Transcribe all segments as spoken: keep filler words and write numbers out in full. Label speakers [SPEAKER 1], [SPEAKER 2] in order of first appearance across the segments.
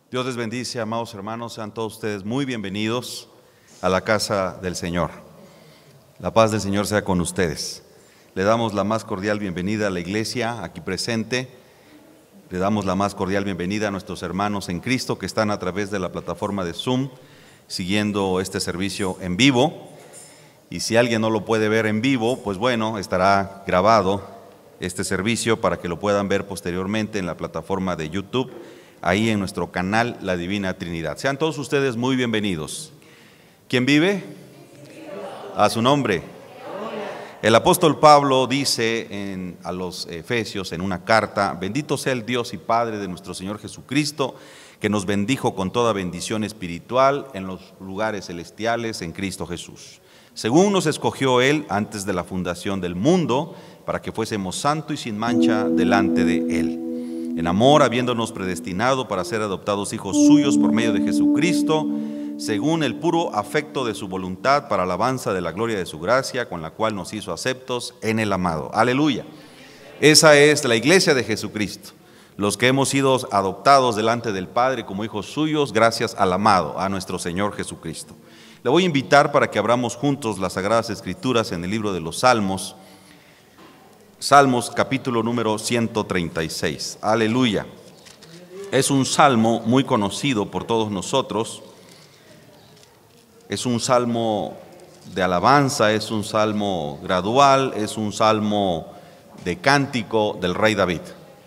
[SPEAKER 1] Dios les bendice, amados hermanos, sean todos ustedes muy bienvenidos a la casa del Señor. La paz del Señor sea con ustedes. Le damos la más cordial bienvenida a la iglesia aquí presente. Le damos la más cordial bienvenida a nuestros hermanos en Cristo que están a través de la plataforma de Zoom siguiendo este servicio en vivo. Y si alguien no lo puede ver en vivo, pues bueno, estará grabado este servicio para que lo puedan ver posteriormente en la plataforma de YouTube, ahí en nuestro canal La Divina Trinidad. Sean todos ustedes muy bienvenidos. ¿Quién vive? A su nombre. El apóstol Pablo dice en, a los Efesios en una carta: bendito sea el Dios y Padre de nuestro Señor Jesucristo, que nos bendijo con toda bendición espiritual en los lugares celestiales en Cristo Jesús, según nos escogió Él antes de la fundación del mundo, para que fuésemos santos y sin mancha delante de Él. En amor, habiéndonos predestinado para ser adoptados hijos suyos por medio de Jesucristo, según el puro afecto de su voluntad, para alabanza de la gloria de su gracia, con la cual nos hizo aceptos en el amado. Aleluya. Esa es la iglesia de Jesucristo, los que hemos sido adoptados delante del Padre como hijos suyos, gracias al amado, a nuestro Señor Jesucristo. Le voy a invitar para que abramos juntos las Sagradas Escrituras en el libro de los Salmos, Salmos capítulo número ciento treinta y seis. Aleluya. Es un salmo muy conocido por todos nosotros. Es un salmo de alabanza, es un salmo gradual, es un salmo de cántico del rey David.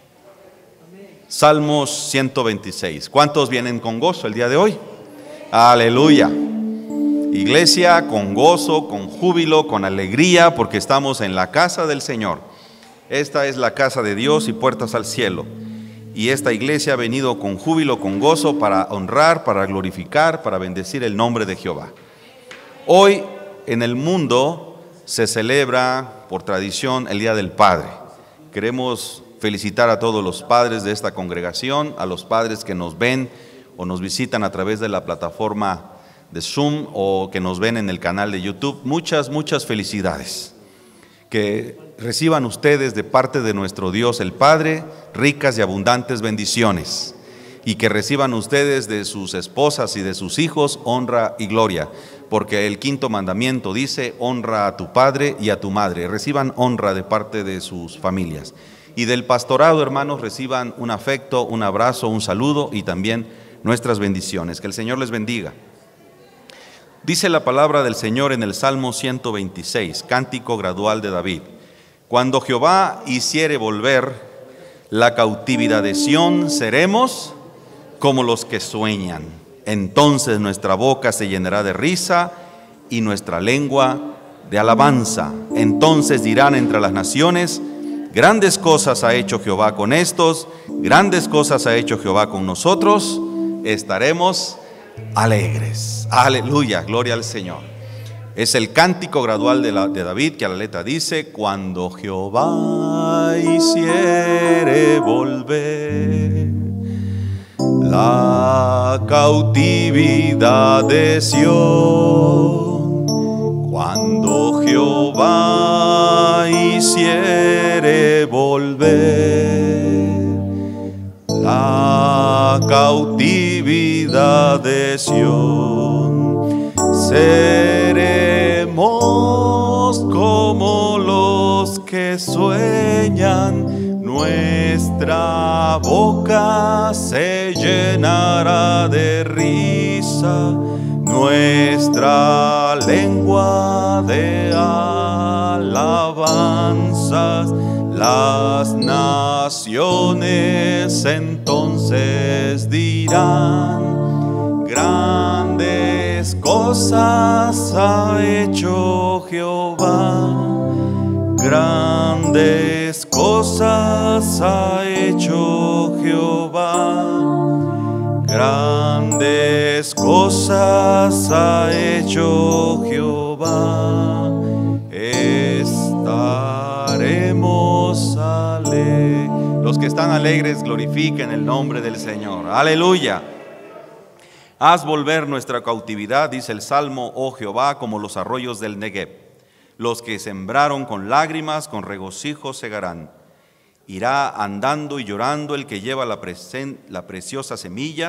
[SPEAKER 1] Salmos ciento veintiséis. ¿Cuántos vienen con gozo el día de hoy? Aleluya. Iglesia, con gozo, con júbilo, con alegría, porque estamos en la casa del Señor. Esta es la casa de Dios y puertas al cielo. Y esta iglesia ha venido con júbilo, con gozo, para honrar, para glorificar, para bendecir el nombre de Jehová. Hoy en el mundo se celebra por tradición el Día del Padre. Queremos felicitar a todos los padres de esta congregación, a los padres que nos ven o nos visitan a través de la plataforma de Zoom o que nos ven en el canal de YouTube. Muchas, muchas felicidades. Que reciban ustedes de parte de nuestro Dios el Padre ricas y abundantes bendiciones, y que reciban ustedes de sus esposas y de sus hijos honra y gloria, porque el quinto mandamiento dice: honra a tu padre y a tu madre. Reciban honra de parte de sus familias. Y del pastorado, hermanos, reciban un afecto, un abrazo, un saludo y también nuestras bendiciones. Que el Señor les bendiga. Dice la palabra del Señor en el Salmo ciento veintiséis, cántico gradual de David: cuando Jehová hiciere volver la cautividad de Sión, seremos como los que sueñan. Entonces nuestra boca se llenará de risa y nuestra lengua de alabanza. Entonces dirán entre las naciones: grandes cosas ha hecho Jehová con estos, grandes cosas ha hecho Jehová con nosotros. Estaremos alegres. Aleluya, gloria al Señor. Es el cántico gradual de, la, de David, que a la letra dice: cuando Jehová hiciere volver la cautividad de Sión, cuando Jehová hiciere volver la cautividad de Sión, seremos como los que sueñan, nuestra boca se llenará de risa, nuestra lengua de alabanzas. Las naciones entonces dirán: grandes cosas ha hecho Jehová, grandes cosas ha hecho Jehová, grandes cosas ha hecho Jehová. Estaremos alegres. Los que están alegres glorifiquen el nombre del Señor. Aleluya. Haz volver nuestra cautividad, dice el Salmo, oh Jehová, como los arroyos del Negev. Los que sembraron con lágrimas, con regocijo segarán. Irá andando y llorando el que lleva la, presen, la preciosa semilla,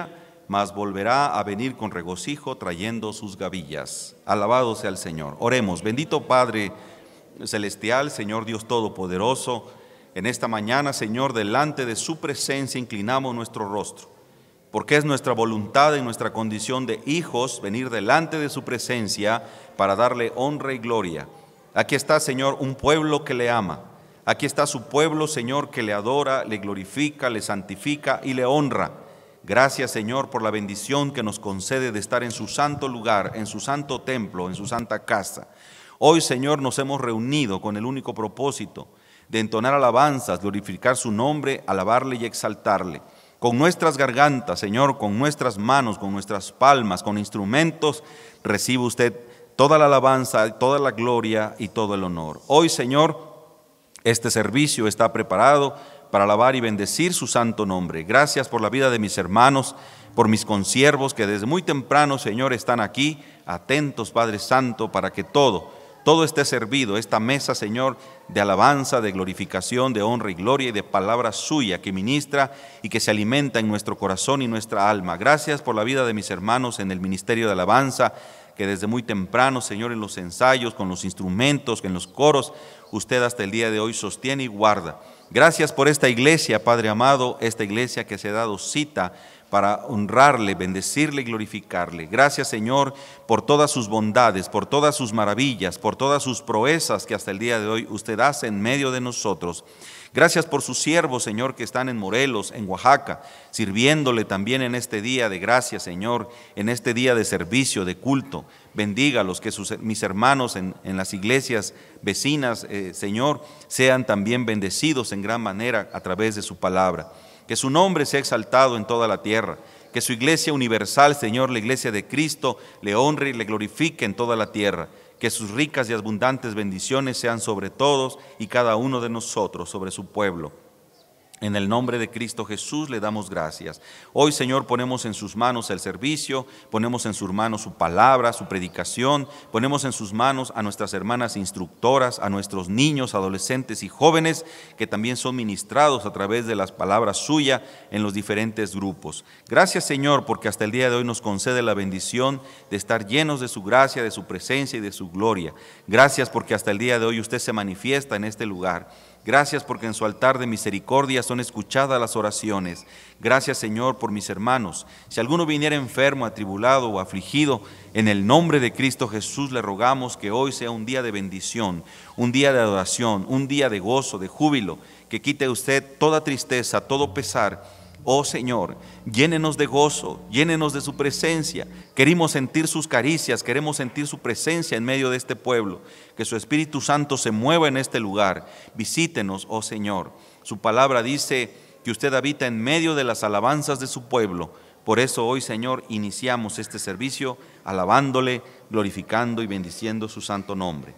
[SPEAKER 1] mas volverá a venir con regocijo trayendo sus gavillas. Alabado sea el Señor. Oremos. Bendito Padre celestial, Señor Dios Todopoderoso, en esta mañana, Señor, delante de su presencia inclinamos nuestro rostro, porque es nuestra voluntad y nuestra condición de hijos venir delante de su presencia para darle honra y gloria. Aquí está, Señor, un pueblo que le ama. Aquí está su pueblo, Señor, que le adora, le glorifica, le santifica y le honra. Gracias, Señor, por la bendición que nos concede de estar en su santo lugar, en su santo templo, en su santa casa. Hoy, Señor, nos hemos reunido con el único propósito de entonar alabanzas, glorificar su nombre, alabarle y exaltarle. Con nuestras gargantas, Señor, con nuestras manos, con nuestras palmas, con instrumentos, recibe usted toda la alabanza, toda la gloria y todo el honor. Hoy, Señor, este servicio está preparado para alabar y bendecir su santo nombre. Gracias por la vida de mis hermanos, por mis consiervos que desde muy temprano, Señor, están aquí, atentos, Padre Santo, para que todo, todo esté servido, esta mesa, Señor, de alabanza, de glorificación, de honra y gloria y de palabra suya que ministra y que se alimenta en nuestro corazón y nuestra alma. Gracias por la vida de mis hermanos en el ministerio de alabanza, que desde muy temprano, Señor, en los ensayos, con los instrumentos, en los coros, usted hasta el día de hoy sostiene y guarda. Gracias por esta iglesia, Padre amado, esta iglesia que se ha dado cita para honrarle, bendecirle y glorificarle. Gracias, Señor, por todas sus bondades, por todas sus maravillas, por todas sus proezas que hasta el día de hoy usted hace en medio de nosotros. Gracias por sus siervos, Señor, que están en Morelos, en Oaxaca, sirviéndole también en este día de gracia, Señor, en este día de servicio, de culto. Bendígalos, que sus, mis hermanos en, en las iglesias vecinas, eh, Señor, sean también bendecidos en gran manera a través de su palabra. Que su nombre sea exaltado en toda la tierra. Que su iglesia universal, Señor, la iglesia de Cristo, le honre y le glorifique en toda la tierra. Que sus ricas y abundantes bendiciones sean sobre todos y cada uno de nosotros, sobre su pueblo. En el nombre de Cristo Jesús le damos gracias. Hoy, Señor, ponemos en sus manos el servicio, ponemos en sus manos su palabra, su predicación, ponemos en sus manos a nuestras hermanas instructoras, a nuestros niños, adolescentes y jóvenes que también son ministrados a través de las palabras suyas en los diferentes grupos. Gracias, Señor, porque hasta el día de hoy nos concede la bendición de estar llenos de su gracia, de su presencia y de su gloria. Gracias porque hasta el día de hoy usted se manifiesta en este lugar. Gracias porque en su altar de misericordia son escuchadas las oraciones. Gracias, Señor, por mis hermanos. Si alguno viniera enfermo, atribulado o afligido, en el nombre de Cristo Jesús le rogamos que hoy sea un día de bendición, un día de adoración, un día de gozo, de júbilo, que quite usted toda tristeza, todo pesar. Oh Señor, llénenos de gozo, llénenos de su presencia. Queremos sentir sus caricias, queremos sentir su presencia en medio de este pueblo. Que su Espíritu Santo se mueva en este lugar. Visítenos, oh Señor. Su palabra dice que usted habita en medio de las alabanzas de su pueblo. Por eso hoy, Señor, iniciamos este servicio alabándole, glorificando y bendiciendo su santo nombre.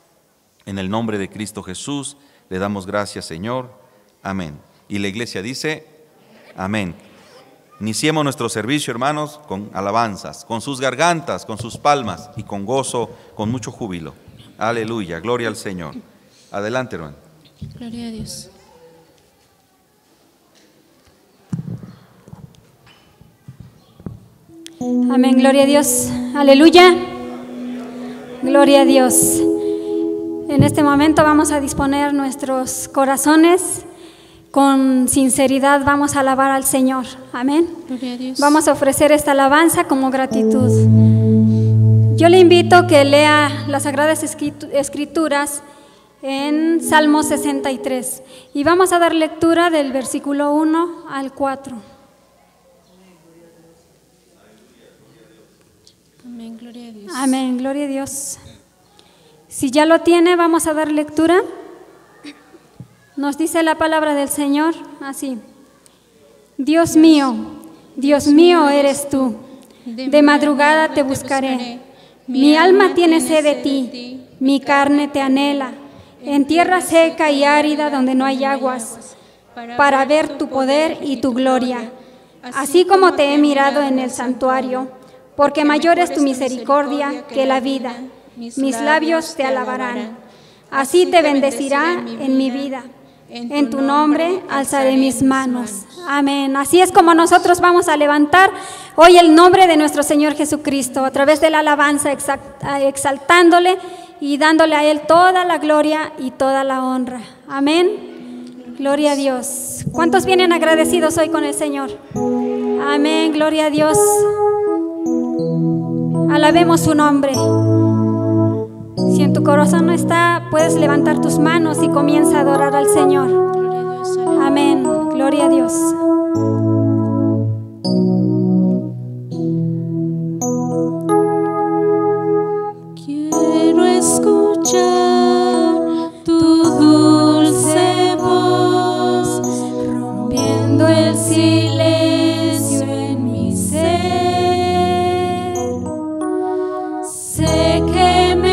[SPEAKER 1] En el nombre de Cristo Jesús le damos gracias, Señor. Amén. Y la iglesia dice: amén. Iniciemos nuestro servicio, hermanos, con alabanzas, con sus gargantas, con sus palmas y con gozo, con mucho júbilo. Aleluya, gloria al Señor. Adelante, hermano.
[SPEAKER 2] Gloria a Dios.
[SPEAKER 3] Amén, gloria a Dios. Aleluya. Gloria a Dios. En este momento vamos a disponer nuestros corazones. Con sinceridad vamos a alabar al Señor. Amén.
[SPEAKER 2] Gloria a Dios.
[SPEAKER 3] Vamos a ofrecer esta alabanza como gratitud. Yo le invito a que lea las Sagradas Escrituras en Salmo sesenta y tres. Y vamos a dar lectura del versículo uno al cuatro.
[SPEAKER 2] Amén, gloria a Dios.
[SPEAKER 3] Amén, gloria a Dios. Si ya lo tiene, vamos a dar lectura. Nos dice la palabra del Señor así: Dios mío, Dios mío eres tú, de madrugada te buscaré. Mi alma tiene sed de ti, mi carne te anhela, en tierra seca y árida donde no hay aguas, para ver tu poder y tu gloria, así como te he mirado en el santuario, porque mayor es tu misericordia que la vida. Mis labios te alabarán, así te bendecirá en mi vida. En tu nombre alzaré mis manos. Amén. Así es como nosotros vamos a levantar hoy el nombre de nuestro Señor Jesucristo a través de la alabanza, exaltándole y dándole a Él toda la gloria y toda la honra. Amén. Gloria a Dios. ¿Cuántos vienen agradecidos hoy con el Señor? Amén. Gloria a Dios. Alabemos su nombre. Si en tu corazón no está, puedes levantar tus manos y comienza a adorar al Señor. Amén. Gloria a Dios.
[SPEAKER 2] Quiero escuchar tu dulce voz, rompiendo el silencio en mi ser. Sé que me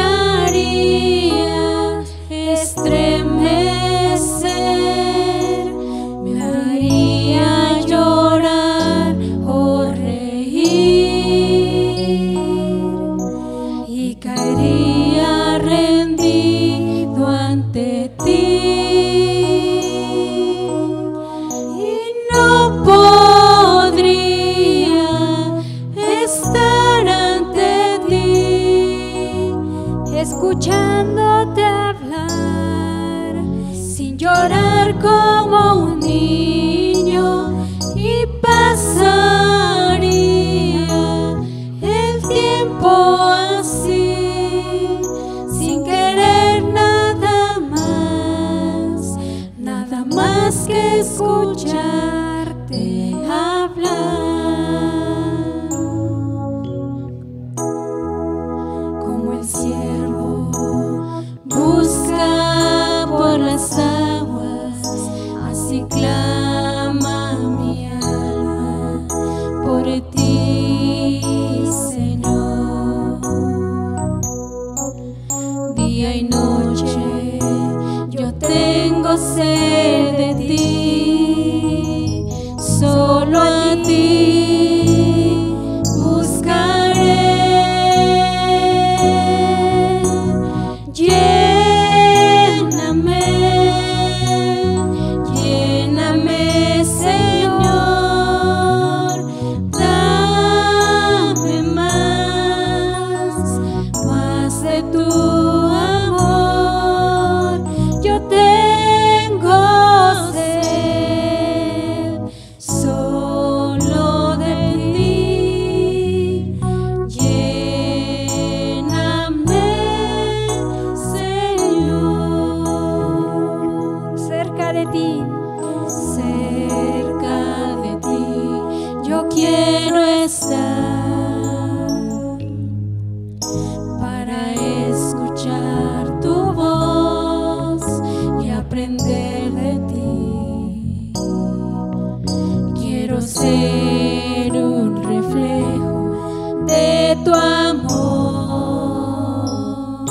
[SPEAKER 2] haría estremecer, me haría llorar o reír, y caería rendido ante ti, y no podría estar ante ti, escuchándote hablar, sin llorar como un niño, y pasaría el tiempo así, sin querer nada más, nada más que escucharte hablar. Como el siervo busca por las aguas, así clama mi alma por ti, Señor. Día y noche yo tengo sed de ti, solo a ti buscaré. Lléname, lléname, Señor, dame más, más de tu amor. Yo tengo sed solo de ti. Lléname, Señor.
[SPEAKER 3] Cerca de ti,
[SPEAKER 2] Cerca de ti yo quiero estar, para escuchar tu voz y aprender de ti. Quiero ser un reflejo de tu amor.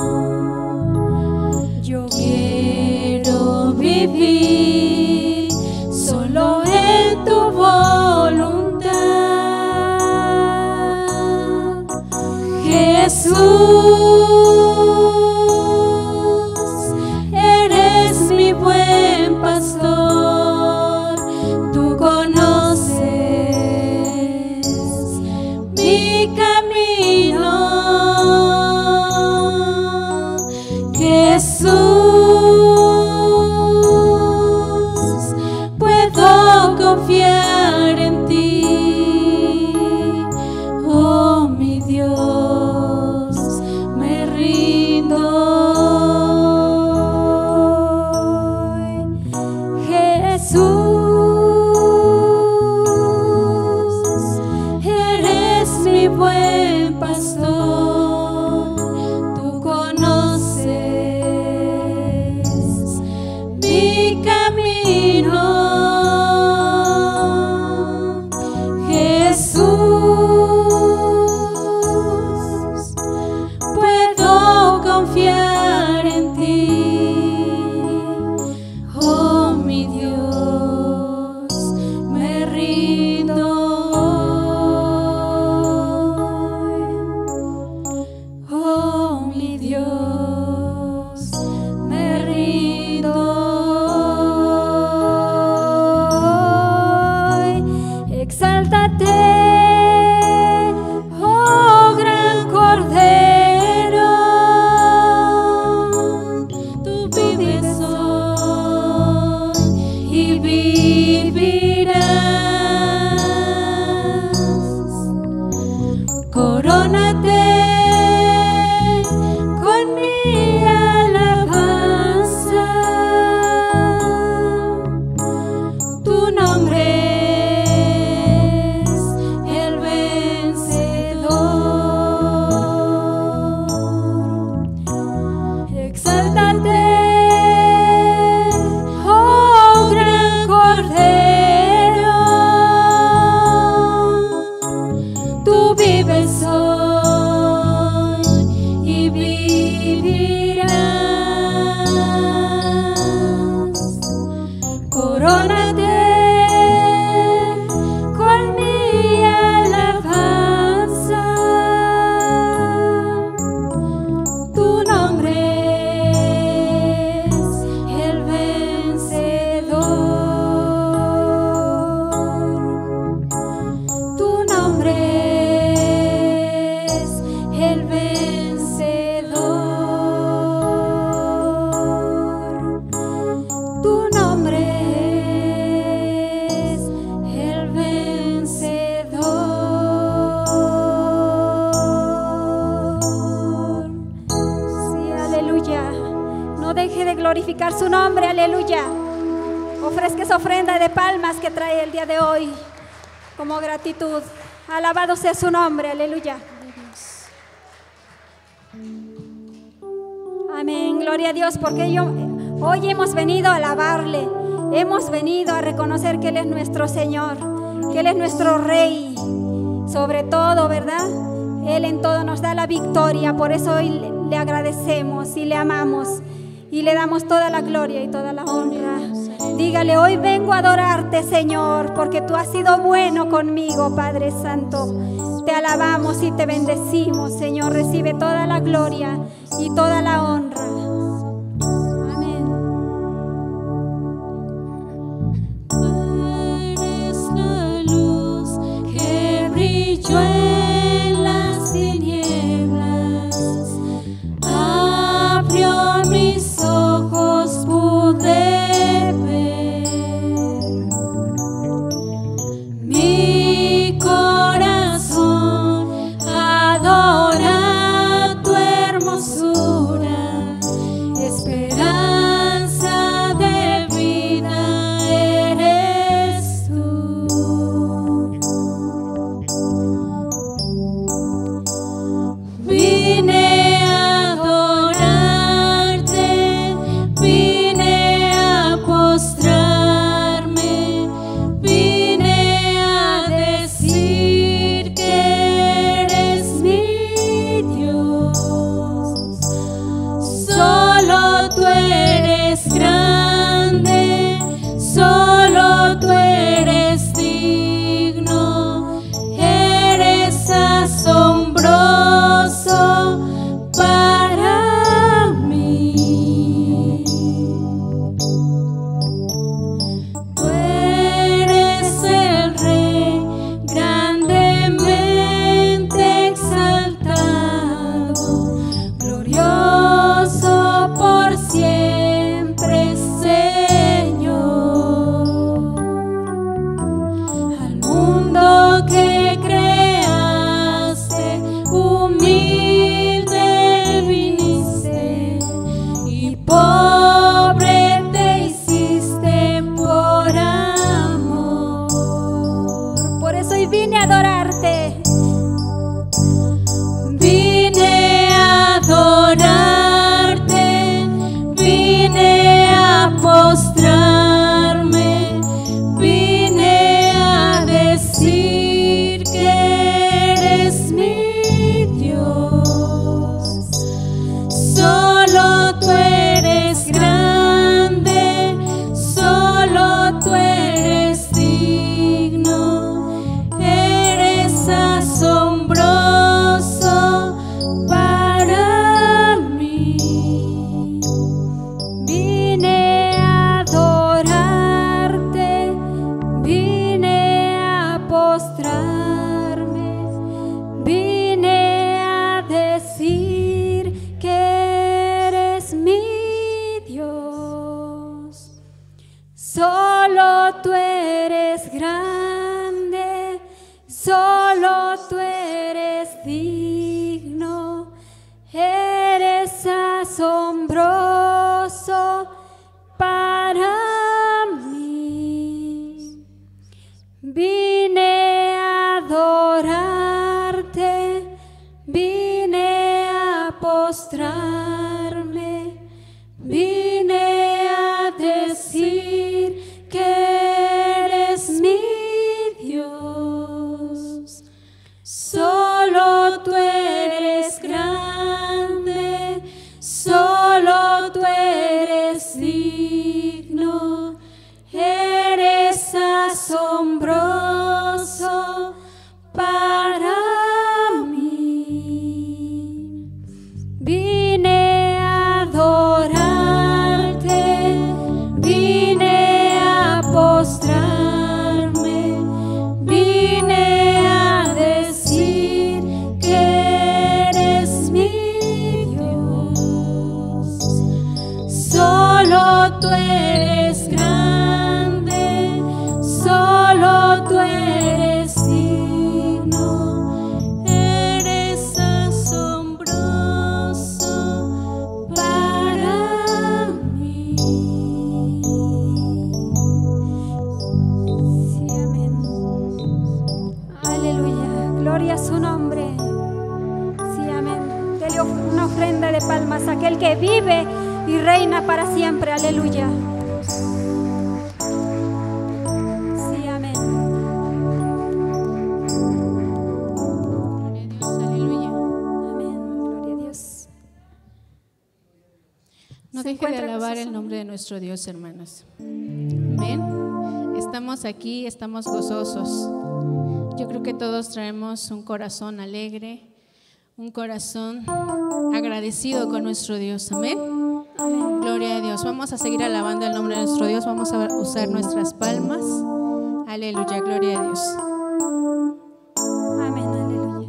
[SPEAKER 2] Yo quiero vivir solo en tu voluntad. Jesús, eres mi buen pastor, tú conoces mi camino. Jesús, puedo confiar en ti, oh mi Dios,
[SPEAKER 3] Exáltate, oh gran Cordero, tú vives hoy y vivirás. Corónate con mi alabanza, tu nombre es el vencedor. Exáltate, oh gran Cordero, tú vives hoy y vivirás. Corónate con mi alabanza, tu nombre es el vencedor. Tu nombre es el vencedor. Tu nombre es el vencedor. Sí, aleluya. No deje de glorificar su nombre, aleluya. Ofrezca esa ofrenda de palmas que trae el día de hoy como gratitud. Alabado sea su nombre, aleluya. Amén, gloria a Dios, porque yo, hoy hemos venido a alabarle, hemos venido a reconocer que Él es nuestro Señor, que Él es nuestro Rey, sobre todo, ¿verdad? Él en todo nos da la victoria, por eso hoy le, le agradecemos y le amamos y le damos toda la gloria y toda la honra. Dígale, hoy vengo a adorarte, Señor, porque tú has sido bueno conmigo, Padre Santo. Te alabamos y te bendecimos, Señor. Recibe toda la gloria y toda la honra. Amén.
[SPEAKER 2] Tú eres la luz que brilló en las tinieblas, abrió mis ojos, pude ver. Mi corazón adora tu hermosura, esperanza de vida eres tú. Vine a adorarte, vine a postrarme, vine a decir que eres mi Dios. Solo tú eres grande, solo tú eres digno, eres asombroso para mí. Tú eres el Rey grandemente exaltado, glorioso por siempre, Señor. Al mundo que creaste, humilde viniste y pobre te hiciste por amor.
[SPEAKER 3] Por eso hoy vine a adorarte.
[SPEAKER 2] Vine a adorarte, vine a postrarme, vine a decir que eres mi Dios. Solo tú eres grande, solo tú eres digno, eres
[SPEAKER 3] postrarme, vine a decir que eres mi Dios. Solo tú eres grande, solo tú eres digno, eres asombroso para mí. Vine a adorarte, vine a postrarme, vine a decir que eres mi Dios. Solo tú eres grande, solo tú eres digno, eres asombroso para mí. Vine a adorarte, vine a postrarme, vine a decir que eres mi Dios. Solo tú eres grande, solo tú eres digno, eres asombroso para mí. Sí, amén. Aleluya, gloria a su nombre. Sí, amén. Dele of- una ofrenda de palmas a aquel que vive y reina para siempre. Aleluya. Sí, amén.
[SPEAKER 2] Gloria a Dios, aleluya.
[SPEAKER 3] Amén. Gloria a Dios.
[SPEAKER 2] No
[SPEAKER 3] Se
[SPEAKER 2] deje de
[SPEAKER 3] encuentra
[SPEAKER 2] alabar
[SPEAKER 3] gozoso.
[SPEAKER 2] el nombre de nuestro Dios, hermanos. Amén. Estamos aquí, estamos gozosos. Yo creo que todos traemos un corazón alegre, un corazón agradecido con nuestro Dios. Amén.
[SPEAKER 3] Amén.
[SPEAKER 2] Gloria a Dios. Vamos a seguir alabando el nombre de nuestro Dios. Vamos a usar nuestras palmas. Aleluya, gloria a Dios.
[SPEAKER 3] Amén. Aleluya.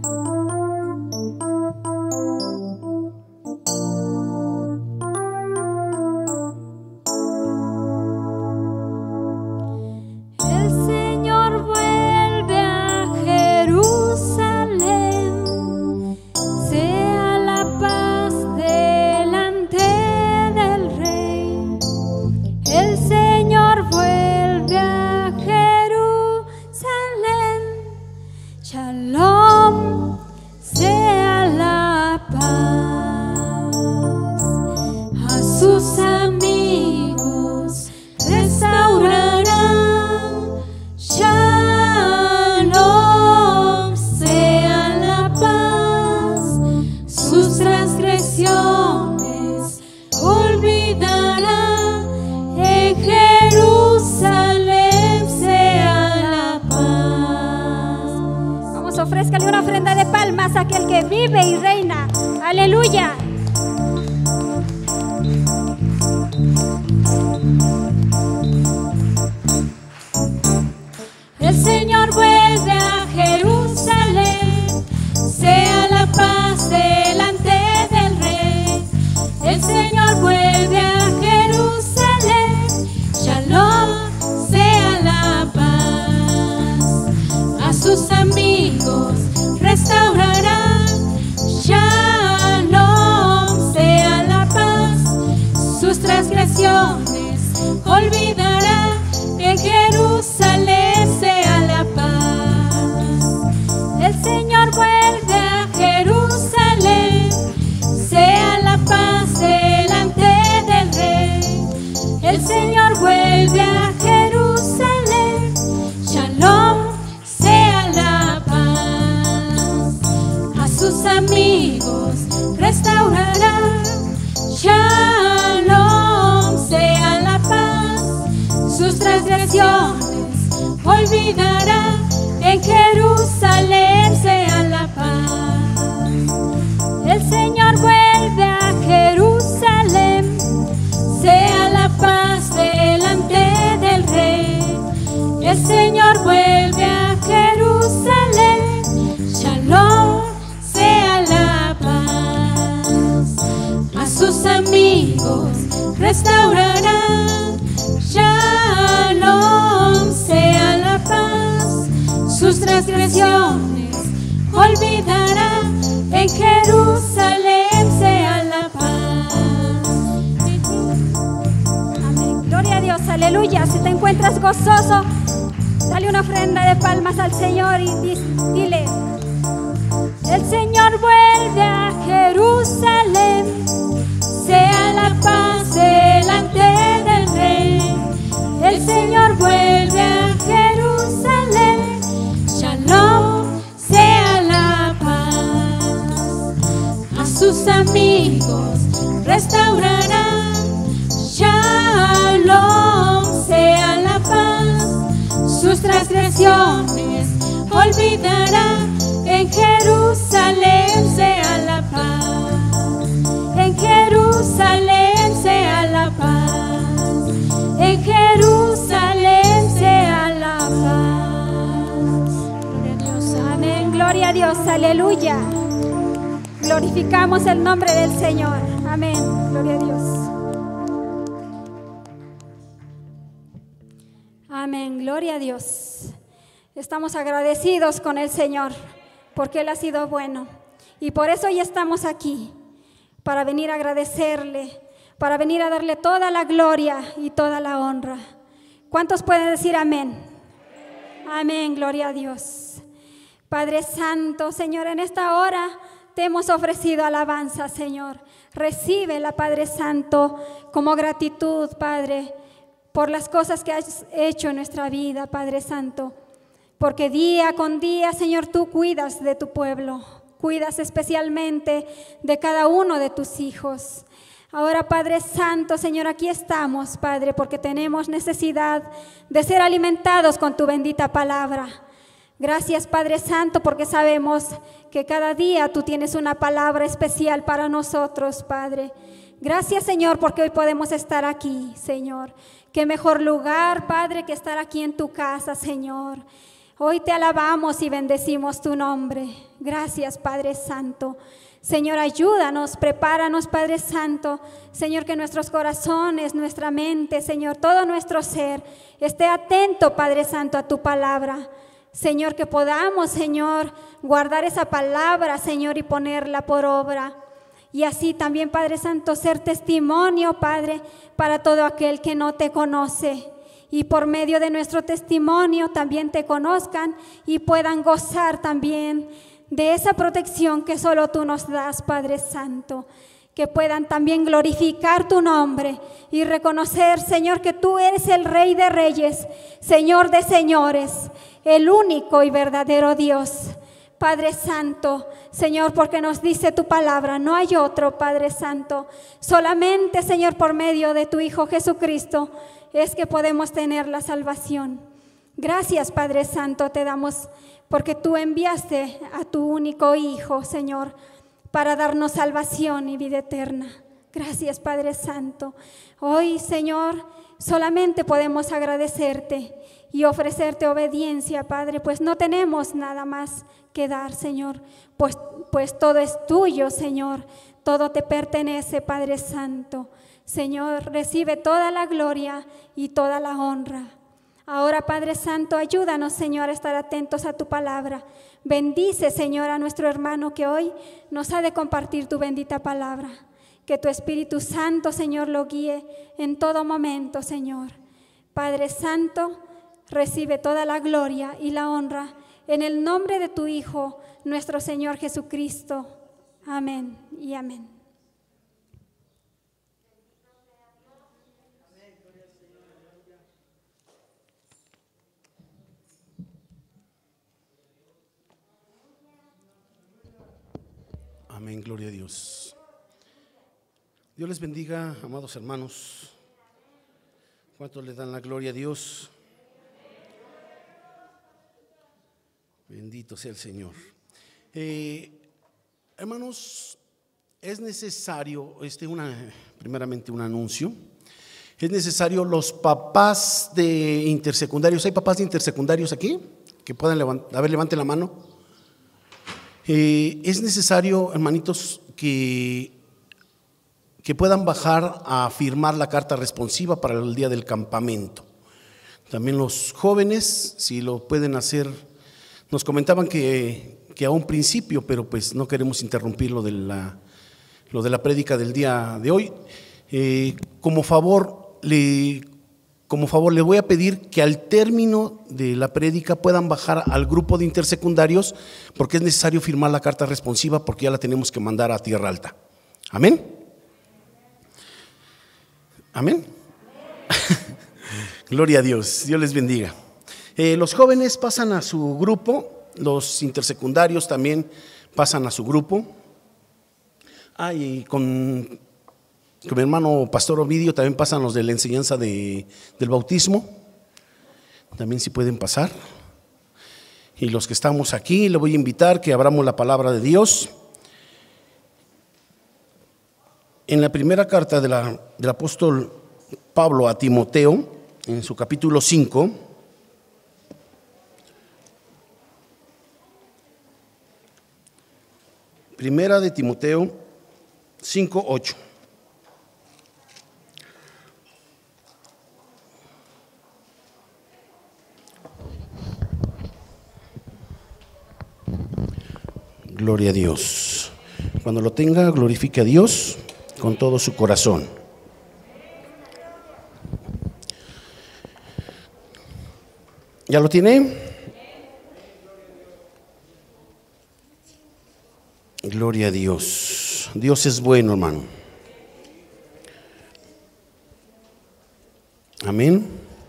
[SPEAKER 3] El Señor vuelve a Jerusalén, sea la paz delante del Rey. El Señor vuelve a Jerusalén, Shalom, sea la paz. A sus amigos restaurarán, Shalom, sea la paz. Sus transgresiones olvidará, en Jerusalén sea la paz. Vamos, ofrézcale una ofrenda de palmas a aquel que vive y reina. Aleluya. El Señor vuelve a Jerusalén, sea la paz delante del Rey. El Señor vuelve a Jerusalén, Shalom, sea la paz. A sus amigos restaurará, Shalom, sea la paz. Sus transgresiones olvidará, en Jerusalén sea la paz. El Señor vuelve a Jerusalén, sea la paz delante del Rey. El Señor vuelve a Jerusalén, Shalom, sea la paz. A sus amigos restaurará, Shalom, sea la paz. Sus transgresiones olvidará, en Jerusalén sea la paz. El Señor vuelve a Jerusalén, sea la paz delante del Rey. El Señor vuelve a Jerusalén,
[SPEAKER 2] sus transgresiones olvidará. En Jerusalén sea la paz.
[SPEAKER 3] Amén. Gloria a Dios, aleluya. Si te encuentras gozoso, dale una ofrenda de palmas al Señor y dile: el Señor vuelve a Jerusalén, sea la paz delante del Rey. El Señor vuelve a Jerusalén, Shalom sea la paz. A sus amigos restaurará, Shalom sea la paz. Sus transgresiones olvidará. En Jerusalén sea la paz. En Jerusalén sea la paz. En Jerusalén sea la paz. Gloria a Dios. Amén. Gloria a Dios. Aleluya. Glorificamos el nombre del Señor. Amén. Gloria a Dios. Amén. Gloria a Dios. Estamos agradecidos con el Señor porque Él ha sido bueno. Y por eso hoy estamos aquí, para venir a agradecerle, para venir a darle toda la gloria y toda la honra. ¿Cuántos pueden decir amén? Amén, gloria a Dios. Padre Santo, Señor, en esta hora te hemos ofrecido alabanza, Señor. Recíbela, Padre Santo, como gratitud, Padre, por las cosas que has hecho en nuestra vida, Padre Santo. Porque día con día, Señor, tú cuidas de tu pueblo, cuidas especialmente de cada uno de tus hijos. Ahora, Padre Santo, Señor, aquí estamos, Padre, porque tenemos necesidad de ser alimentados con tu bendita palabra. Gracias, Padre Santo, porque sabemos que cada día tú tienes una palabra especial para nosotros, Padre. Gracias, Señor, porque hoy podemos estar aquí, Señor. Qué mejor lugar, Padre, que estar aquí en tu casa, Señor. Hoy te alabamos y bendecimos tu nombre. Gracias, Padre Santo. Señor, ayúdanos, prepáranos, Padre Santo. Señor, que nuestros corazones, nuestra mente, Señor, todo nuestro ser esté atento, Padre Santo, a tu palabra. Señor, que podamos, Señor, guardar esa palabra, Señor, y ponerla por obra. Y así también, Padre Santo, ser testimonio, Padre, para todo aquel que no te conoce. Y por medio de nuestro testimonio también te conozcan y puedan gozar también de esa protección que solo tú nos das, Padre Santo. Que puedan también glorificar tu nombre y reconocer, Señor, que tú eres el Rey de Reyes, Señor de Señores, el único y verdadero Dios. Padre Santo, Señor, porque nos dice tu palabra, no hay otro, Padre Santo. Solamente, Señor, por medio de tu Hijo Jesucristo es que podemos tener la salvación. Gracias, Padre Santo, te damos porque tú enviaste a tu único Hijo, Señor, para darnos salvación y vida eterna. Gracias, Padre Santo. Hoy, Señor, solamente podemos agradecerte y ofrecerte obediencia, Padre, pues no tenemos nada más que dar, Señor, pues, pues todo es tuyo, Señor, todo te pertenece, Padre Santo. Señor, recibe toda la gloria y toda la honra. Ahora, Padre Santo, ayúdanos, Señor, a estar atentos a tu palabra. Bendice, Señor, a nuestro hermano que hoy nos ha de compartir tu bendita palabra. Que tu Espíritu Santo, Señor, lo guíe en todo momento, Señor. Padre Santo, recibe toda la gloria y la honra en el nombre de tu Hijo, nuestro Señor Jesucristo. Amén y amén.
[SPEAKER 4] Amén, gloria a Dios. Dios les bendiga, amados hermanos. ¿Cuántos le dan la gloria a Dios? Bendito sea el Señor. Eh, hermanos, es necesario, este una, primeramente un anuncio. Es necesario los papás de intersecundarios. ¿Hay papás de intersecundarios aquí? Que puedan levantar, a ver, levanten la mano. Eh, es necesario, hermanitos, que, que puedan bajar a firmar la carta responsiva para el día del campamento. También los jóvenes, si lo pueden hacer Nos comentaban que, que a un principio, pero pues no queremos interrumpir lo de la, lo de la prédica del día de hoy. Eh, como favor, le, como favor, le voy a pedir que al término de la prédica puedan bajar al grupo de intersecundarios, porque es necesario firmar la carta responsiva, porque ya la tenemos que mandar a Tierra Alta. Amén. Amén. Gloria a Dios. Dios les bendiga. Eh, los jóvenes pasan a su grupo, los intersecundarios también pasan a su grupo. Ah, y con, con mi hermano Pastor Ovidio también pasan los de la enseñanza de, del bautismo. También si pueden pasar. Y los que estamos aquí, le voy a invitar que abramos la palabra de Dios. En la primera carta de la, del apóstol Pablo a Timoteo, en su capítulo cinco, primera de Timoteo cinco, ocho. Gloria a Dios. Cuando lo tenga, glorifique a Dios con todo su corazón. ¿Ya lo tiene? Gloria a Dios. Dios es bueno, hermano. Amén.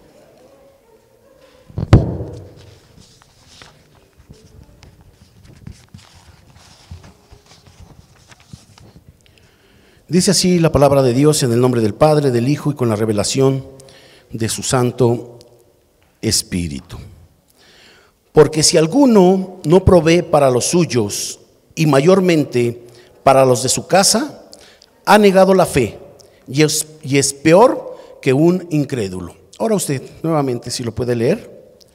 [SPEAKER 4] Dice así la palabra de Dios en el nombre del Padre, del Hijo y con la revelación de su Santo Espíritu. Porque si alguno no provee para los suyos y mayormente para los de su casa, ha negado la fe y es, y es peor que un incrédulo. Ahora usted, nuevamente, si lo puede leer.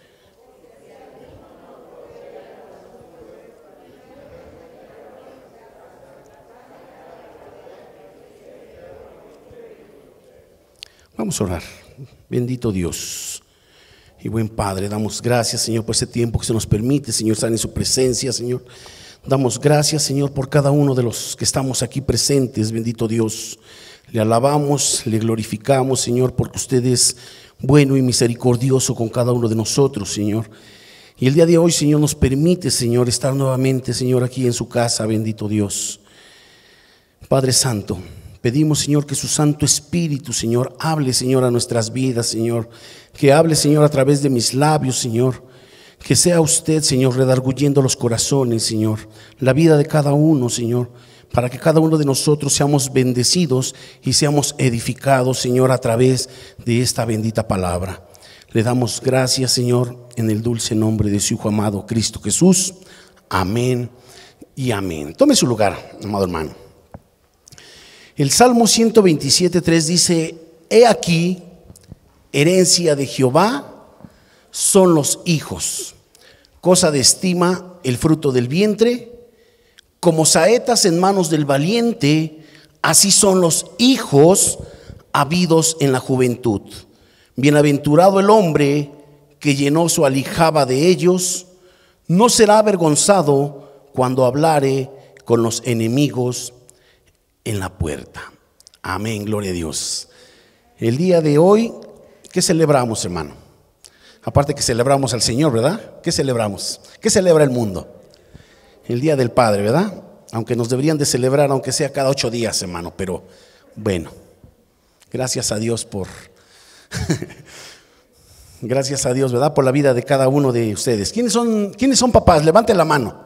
[SPEAKER 4] Vamos a orar. Bendito Dios y buen Padre, damos gracias, Señor, por ese tiempo que se nos permite, Señor, estar en su presencia, Señor. Damos gracias, Señor, por cada uno de los que estamos aquí presentes, bendito Dios. Le alabamos, le glorificamos, Señor, porque usted es bueno y misericordioso con cada uno de nosotros, Señor. Y el día de hoy, Señor, nos permite, Señor, estar nuevamente, Señor, aquí en su casa, bendito Dios. Padre Santo, pedimos, Señor, que su Santo Espíritu, Señor, hable, Señor, a nuestras vidas, Señor. Que hable, Señor, a través de mis labios, Señor. Que sea usted, Señor, redarguyendo los corazones, Señor. La vida de cada uno, Señor. Para que cada uno de nosotros seamos bendecidos y seamos edificados, Señor, a través de esta bendita palabra. Le damos gracias, Señor, en el dulce nombre de su Hijo amado, Cristo Jesús. Amén y amén. Tome su lugar, amado hermano. El Salmo ciento veintisiete, tres dice: he aquí, herencia de Jehová son los hijos, cosa de estima el fruto del vientre, como saetas en manos del valiente, así son los hijos habidos en la juventud. Bienaventurado el hombre que llenó su aljaba de ellos, no será avergonzado cuando hablare con los enemigos en la puerta. Amén, gloria a Dios. El día de hoy, ¿qué celebramos, hermano? Aparte que celebramos al Señor, ¿verdad? ¿Qué celebramos? ¿Qué celebra el mundo? El Día del Padre, ¿verdad? Aunque nos deberían de celebrar, aunque sea cada ocho días, hermano, pero bueno, gracias a Dios por, gracias a Dios, ¿verdad? Por la vida de cada uno de ustedes. ¿Quiénes son, quiénes son papás? Levante la mano.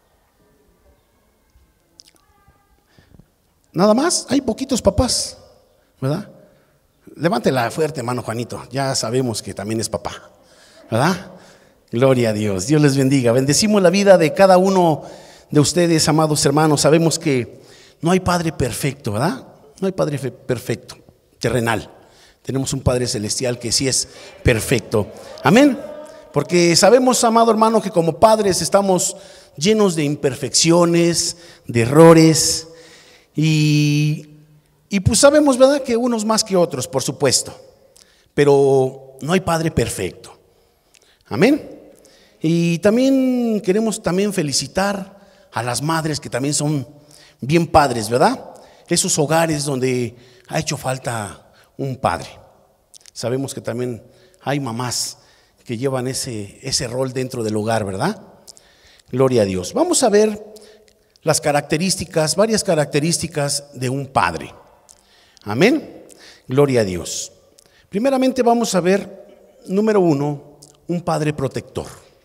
[SPEAKER 4] Nada más, hay poquitos papás, ¿verdad? Levántela fuerte, hermano Juanito, ya sabemos que también es papá, ¿verdad? Gloria a Dios, Dios les bendiga. Bendecimos la vida de cada uno de ustedes, amados hermanos. Sabemos que no hay padre perfecto, ¿verdad? No hay padre perfecto, terrenal. Tenemos un Padre celestial que sí es perfecto. Amén. Porque sabemos, amado hermano, que como padres estamos llenos de imperfecciones, de errores. Y, y pues sabemos, ¿verdad?, que unos más que otros, por supuesto. Pero no hay padre perfecto. Amén. Y también queremos también felicitar a las madres que también son bien padres, ¿verdad? Esos hogares donde ha hecho falta un padre. Sabemos que también hay mamás que llevan ese, ese rol dentro del hogar, ¿verdad? Gloria a Dios. Vamos a ver las características, varias características de un padre. Amén. Gloria a Dios. Primeramente vamos a ver, número uno, un padre protector.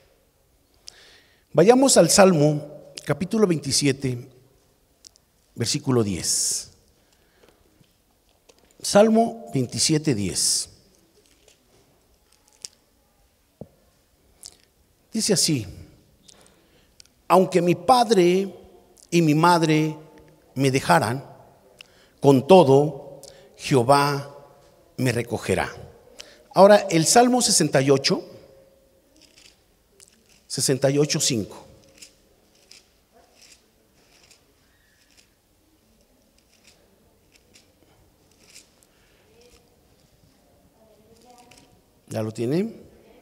[SPEAKER 4] Vayamos al Salmo, capítulo veintisiete, versículo diez. Salmo veintisiete, diez. Dice así: aunque mi padre y mi madre me dejaran, con todo Jehová me recogerá. Ahora el Salmo sesenta y ocho, sesenta y ocho, cinco. ¿Ya lo tiene?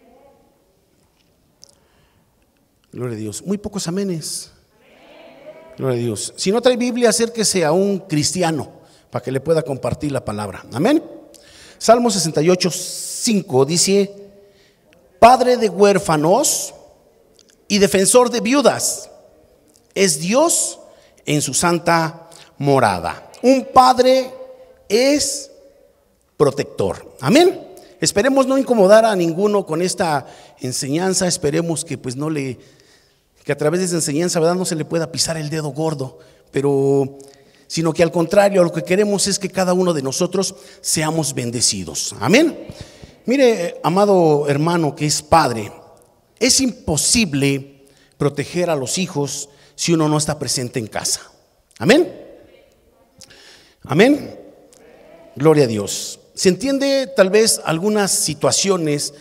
[SPEAKER 4] Gloria a Dios. Muy pocos amenes. Gloria a Dios. Si no trae Biblia, acérquese a un cristiano para que le pueda compartir la palabra. Amén. Salmo sesenta y ocho, cinco dice: Padre de huérfanos y defensor de viudas es Dios en su santa morada. Un padre es protector. Amén. Esperemos no incomodar a ninguno con esta enseñanza. Esperemos que pues no le, que a través de esa enseñanza, ¿verdad?, no se le pueda pisar el dedo gordo, pero sino que al contrario, lo que queremos es que cada uno de nosotros seamos bendecidos. Amén. Mire, amado hermano que es padre, es imposible proteger a los hijos si uno no está presente en casa. Amén. Amén. Gloria a Dios. Se entiende tal vez algunas situaciones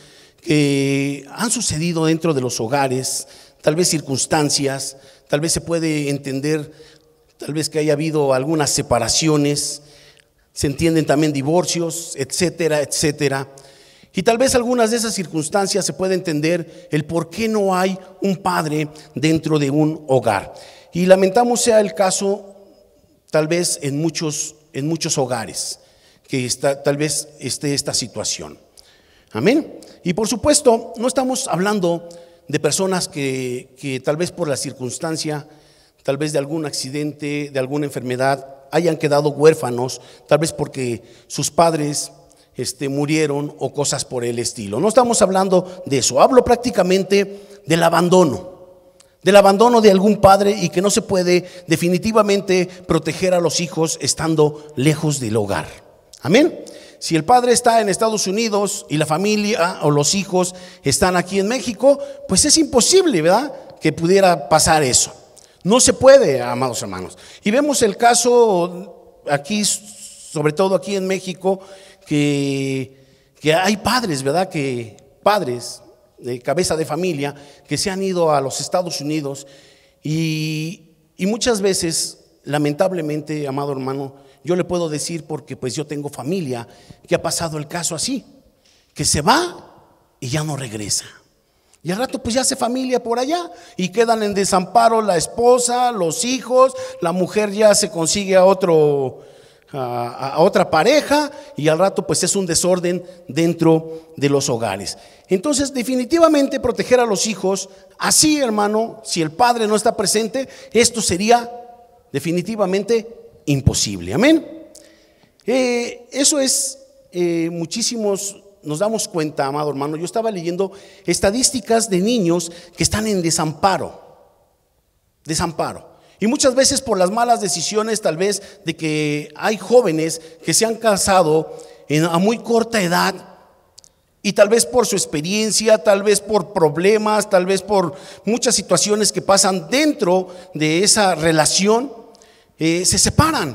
[SPEAKER 4] que han sucedido dentro de los hogares, tal vez circunstancias, tal vez se puede entender, tal vez que haya habido algunas separaciones, se entienden también divorcios, etcétera, etcétera. Y tal vez algunas de esas circunstancias se puede entender el por qué no hay un padre dentro de un hogar. Y lamentamos sea el caso tal vez en muchos, en muchos hogares que está, tal vez esté esta situación. Amén. Y por supuesto, no estamos hablando de personas que, que tal vez por la circunstancia, tal vez de algún accidente, de alguna enfermedad, hayan quedado huérfanos, tal vez porque sus padres este, murieron o cosas por el estilo. No estamos hablando de eso. Hablo prácticamente del abandono, del abandono de algún padre y que no se puede definitivamente proteger a los hijos estando lejos del hogar. Amén. Si el padre está en Estados Unidos y la familia o los hijos están aquí en México, pues es imposible, ¿verdad?, que pudiera pasar eso. No se puede, amados hermanos. Y vemos el caso aquí, sobre todo aquí en México, que, que hay padres, ¿verdad?, que padres de cabeza de familia que se han ido a los Estados Unidos y, y muchas veces, lamentablemente, amado hermano, yo le puedo decir porque pues yo tengo familia que ha pasado el caso así, que se va y ya no regresa. Y al rato pues ya hace familia por allá y quedan en desamparo la esposa, los hijos, la mujer ya se consigue a otro, a, a otra pareja y al rato pues es un desorden dentro de los hogares. Entonces definitivamente proteger a los hijos así, hermano, si el padre no está presente, esto sería definitivamente imposible. Amén. Eh, eso es eh, muchísimos, nos damos cuenta, amado hermano. Yo estaba leyendo estadísticas de niños que están en desamparo, desamparo. Y muchas veces por las malas decisiones, tal vez, de que hay jóvenes que se han casado en, a muy corta edad. Y tal vez por su experiencia, tal vez por problemas, tal vez por muchas situaciones que pasan dentro de esa relación. Eh, se separan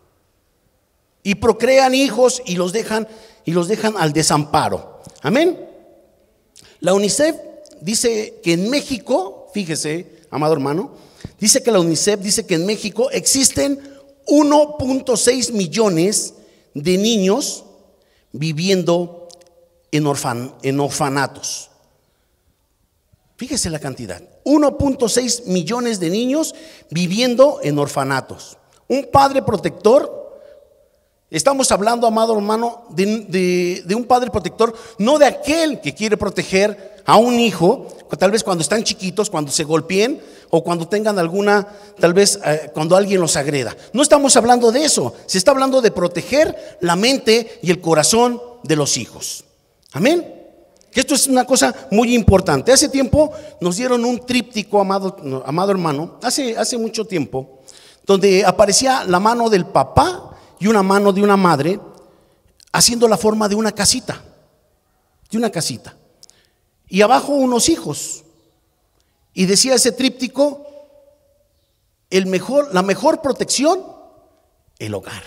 [SPEAKER 4] y procrean hijos y los dejan y los dejan al desamparo. Amén. La UNICEF dice que en México, fíjese, amado hermano, dice que la UNICEF dice que en México existen uno punto seis millones de niños viviendo en, orfan, en orfanatos. Fíjese la cantidad, uno punto seis millones de niños viviendo en orfanatos. Un padre protector, estamos hablando, amado hermano, de, de, de un padre protector, no de aquel que quiere proteger a un hijo, tal vez cuando están chiquitos, cuando se golpeen o cuando tengan alguna, tal vez eh, cuando alguien los agreda. No estamos hablando de eso, se está hablando de proteger la mente y el corazón de los hijos. Amén. Que esto es una cosa muy importante. Hace tiempo nos dieron un tríptico, amado, amado hermano, hace, hace mucho tiempo, donde aparecía la mano del papá y una mano de una madre haciendo la forma de una casita, de una casita. Y abajo unos hijos. Y decía ese tríptico, el mejor, la mejor protección, el hogar.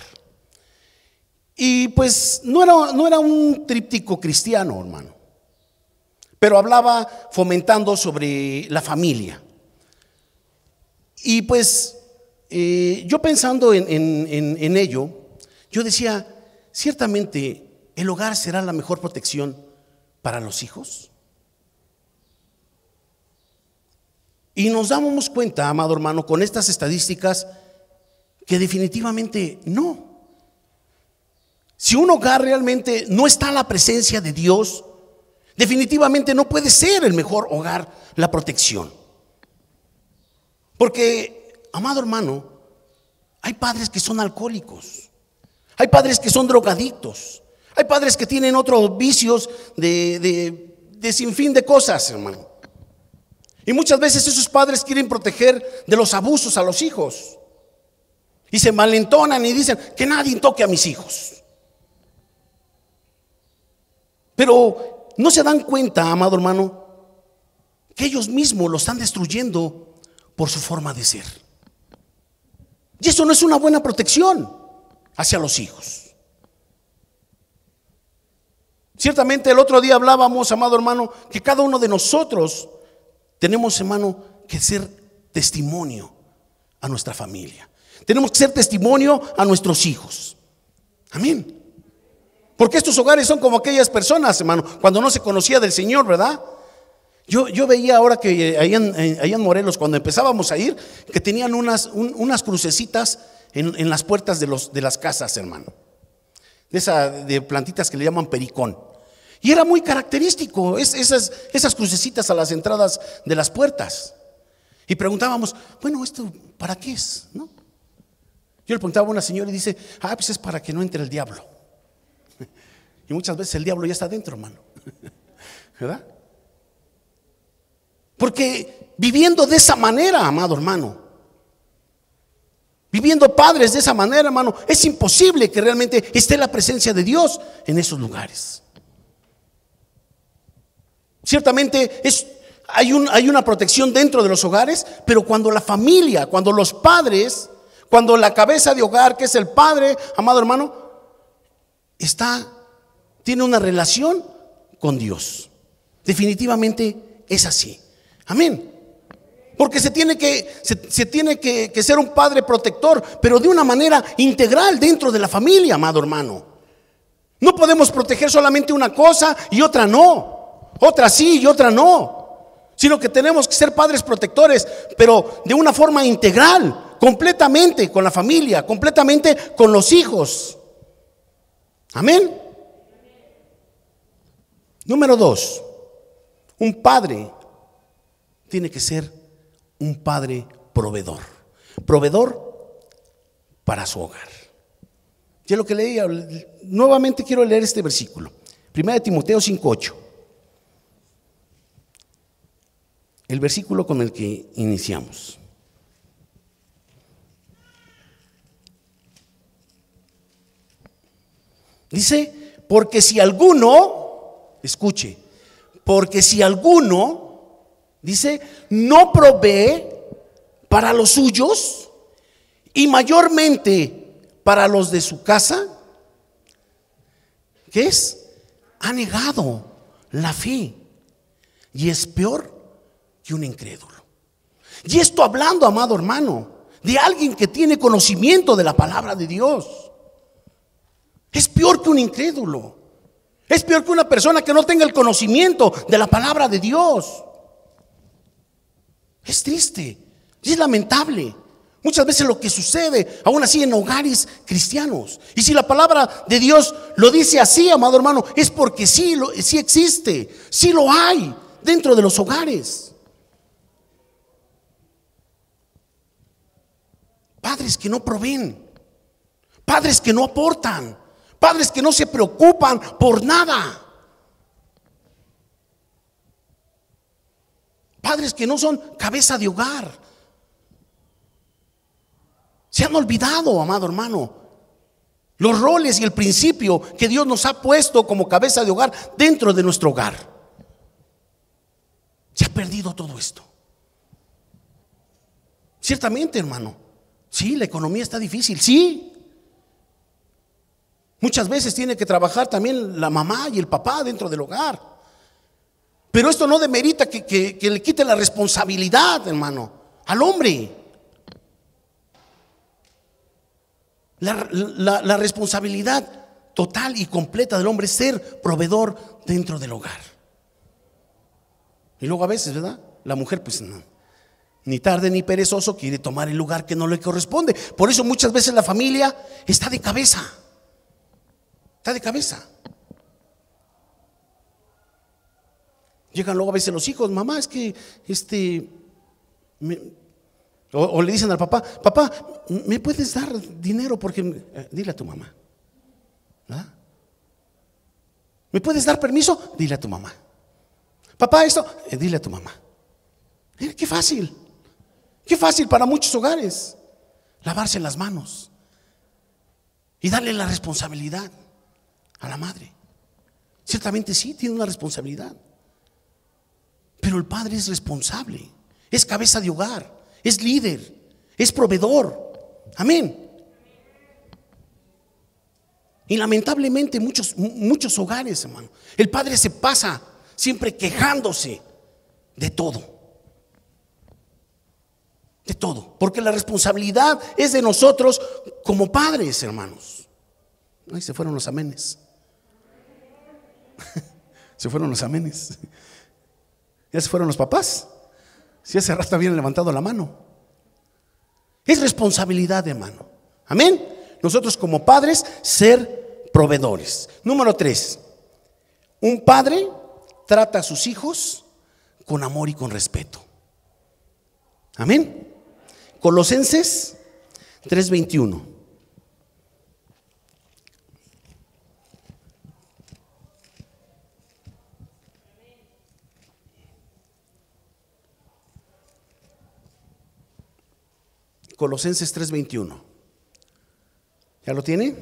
[SPEAKER 4] Y pues no era, no era un tríptico cristiano, hermano, pero hablaba fomentando sobre la familia. Y pues eh, yo pensando en, en, en, en ello, yo decía, ciertamente el hogar será la mejor protección para los hijos. Y nos damos cuenta, amado hermano, con estas estadísticas, que definitivamente no. Si un hogar realmente no está en la presencia de Dios, definitivamente no puede ser el mejor hogar la protección. Porque, amado hermano, hay padres que son alcohólicos, hay padres que son drogadictos, hay padres que tienen otros vicios de, de, de sinfín de cosas, hermano. Y muchas veces esos padres quieren proteger de los abusos a los hijos y se malentonan y dicen que nadie toque a mis hijos. Pero no se dan cuenta, amado hermano, que ellos mismos lo están destruyendo por su forma de ser. Y eso no es una buena protección hacia los hijos. Ciertamente el otro día hablábamos, amado hermano, que cada uno de nosotros tenemos, hermano, que ser testimonio a nuestra familia. Tenemos que ser testimonio a nuestros hijos. Amén. Porque estos hogares son como aquellas personas, hermano, cuando no se conocía del Señor, ¿verdad? Yo, yo veía ahora que allá en, allá en Morelos, cuando empezábamos a ir, que tenían unas, un, unas crucecitas en, en las puertas de, los, de las casas, hermano. De, esa, de plantitas que le llaman pericón. Y era muy característico es, esas, esas crucecitas a las entradas de las puertas. Y preguntábamos, bueno, ¿esto para qué es? ¿No? Yo le preguntaba a una señora y dice, ah, pues es para que no entre el diablo. Y muchas veces el diablo ya está dentro, hermano. ¿Verdad? Porque viviendo de esa manera, amado hermano, viviendo padres de esa manera, hermano, es imposible que realmente esté la presencia de Dios en esos lugares. Ciertamente es, hay, un, hay una protección dentro de los hogares, pero cuando la familia, cuando los padres, cuando la cabeza de hogar, que es el padre, amado hermano, está, tiene una relación con Dios, definitivamente es así. Amén. Porque se tiene que, se, se tiene que, que ser un padre protector, pero de una manera integral dentro de la familia, amado hermano. No podemos proteger solamente una cosa y otra no. Otra sí y otra no, sino que tenemos que ser padres protectores, pero de una forma integral, completamente con la familia, completamente con los hijos. Amén. Número dos, un padre tiene que ser un padre proveedor, proveedor para su hogar. Ya lo que leía, nuevamente quiero leer este versículo, Primera de Timoteo cinco ocho. El versículo con el que iniciamos. Dice, porque si alguno, escuche, porque si alguno, dice, no provee para los suyos y mayormente para los de su casa, ¿qué es? Ha negado la fe y es peor que un incrédulo. Y esto hablando, amado hermano, de alguien que tiene conocimiento de la palabra de Dios. Es peor que un incrédulo. Es peor que una persona que no tenga el conocimiento de la palabra de Dios. Es triste, es lamentable. Muchas veces lo que sucede, aún así en hogares cristianos. Y si la palabra de Dios lo dice así, amado hermano, es porque sí, lo, sí existe, sí lo hay dentro de los hogares. Padres que no proveen, padres que no aportan, padres que no se preocupan por nada, padres que no son cabeza de hogar. Se han olvidado, amado hermano, los roles y el principio que Dios nos ha puesto como cabeza de hogar dentro de nuestro hogar. Se ha perdido todo esto. Ciertamente, hermano, sí, la economía está difícil, sí. Muchas veces tiene que trabajar también la mamá y el papá dentro del hogar. Pero esto no demerita que, que, que le quite la responsabilidad, hermano, al hombre. La, la, la responsabilidad total y completa del hombre es ser proveedor dentro del hogar. Y luego a veces, ¿verdad? La mujer pues no, ni tarde ni perezoso quiere tomar el lugar que no le corresponde. Por eso muchas veces la familia está de cabeza. Está de cabeza. Llegan luego a veces los hijos, mamá, es que este me, o, o le dicen al papá, papá, ¿me puedes dar dinero? Porque eh, dile a tu mamá, ¿verdad? ¿Me puedes dar permiso? Dile a tu mamá. Papá, esto, eh, dile a tu mamá. Mira, qué fácil, qué fácil para muchos hogares lavarse las manos y darle la responsabilidad a la madre. Ciertamente sí, tiene una responsabilidad, pero el padre es responsable, es cabeza de hogar, es líder, es proveedor. Amén. Y lamentablemente muchos, muchos hogares, hermano, el padre se pasa siempre quejándose de todo, de todo, porque la responsabilidad es de nosotros como padres, hermanos. Ay, se fueron los amenes. Se fueron los amenes. Ya se fueron los papás. Si hace rato habían levantado la mano. Es responsabilidad, hermano. Amén. Nosotros como padres ser proveedores. Número tres, un padre trata a sus hijos con amor y con respeto. Amén. Colosenses tres veintiuno. Colosenses tres veintiuno. ¿Ya lo tiene?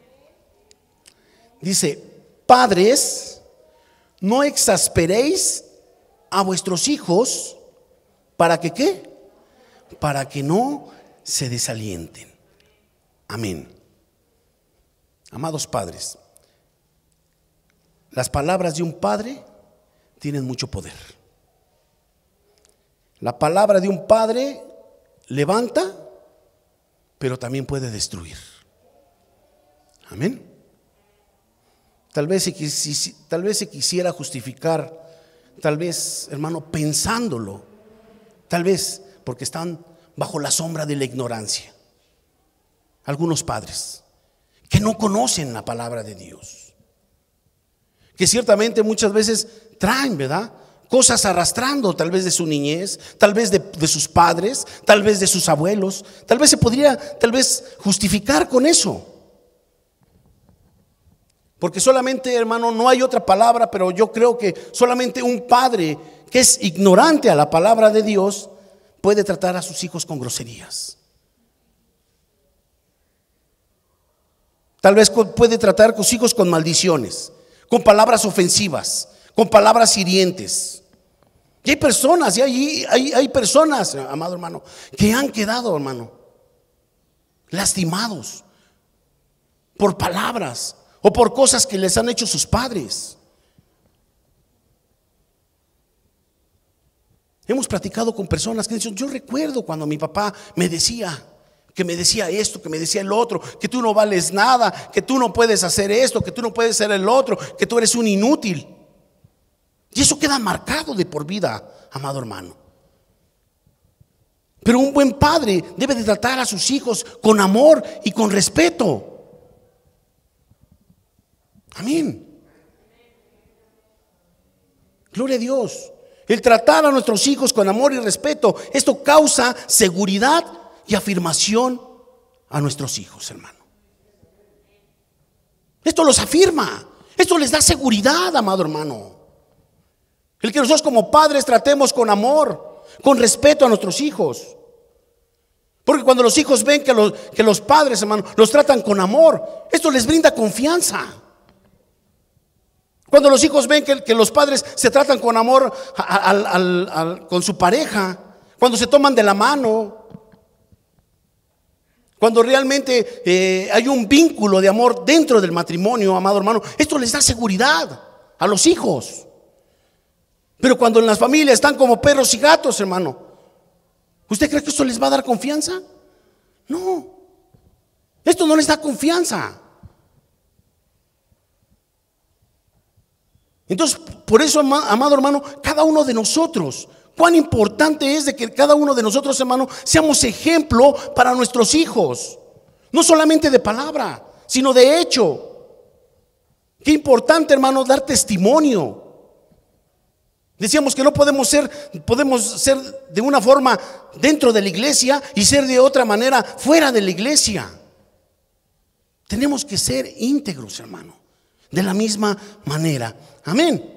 [SPEAKER 4] Dice: padres, no exasperéis a vuestros hijos, ¿para que qué? Para que no se desalienten. Amén. Amados padres, las palabras de un padre tienen mucho poder. La palabra de un padre levanta, pero también puede destruir. Amén. Tal vez, si, tal vez se quisiera justificar, tal vez, hermano, pensándolo, tal vez porque están bajo la sombra de la ignorancia. Algunos padres que no conocen la palabra de Dios, que ciertamente muchas veces traen, ¿verdad?, cosas arrastrando, tal vez de su niñez, tal vez de, de sus padres, tal vez de sus abuelos. Tal vez se podría, tal vez, justificar con eso. Porque solamente, hermano, no hay otra palabra, pero yo creo que solamente un padre que es ignorante a la palabra de Dios puede tratar a sus hijos con groserías. Tal vez puede tratar a sus hijos con maldiciones, con palabras ofensivas, con palabras hirientes. Y hay personas, y hay, hay, hay personas, amado hermano, que han quedado, hermano, lastimados por palabras o por cosas que les han hecho sus padres. Hemos platicado con personas que dicen: yo recuerdo cuando mi papá me decía, que me decía esto, que me decía el otro, que tú no vales nada, que tú no puedes hacer esto, que tú no puedes ser el otro, que tú eres un inútil. Y eso queda marcado de por vida, amado hermano. Pero un buen padre debe de tratar a sus hijos con amor y con respeto. Amén. Gloria a Dios. El tratar a nuestros hijos con amor y respeto, esto causa seguridad y afirmación a nuestros hijos, hermano. Esto los afirma, esto les da seguridad, amado hermano. El que nosotros como padres tratemos con amor, con respeto a nuestros hijos. Porque cuando los hijos ven que los, que los padres, hermano, los tratan con amor, esto les brinda confianza. Cuando los hijos ven que, que los padres se tratan con amor al, al, al, con su pareja, cuando se toman de la mano, cuando realmente eh, hay un vínculo de amor dentro del matrimonio, amado hermano, esto les da seguridad a los hijos. Pero cuando en las familias están como perros y gatos, hermano, ¿usted cree que esto les va a dar confianza? No, esto no les da confianza. Entonces, por eso, amado hermano, cada uno de nosotros, cuán importante es de que cada uno de nosotros, hermano, seamos ejemplo para nuestros hijos. No solamente de palabra, sino de hecho. Qué importante, hermano, dar testimonio. Decíamos que no podemos ser, podemos ser de una forma dentro de la iglesia y ser de otra manera fuera de la iglesia. Tenemos que ser íntegros, hermano, de la misma manera. Amén.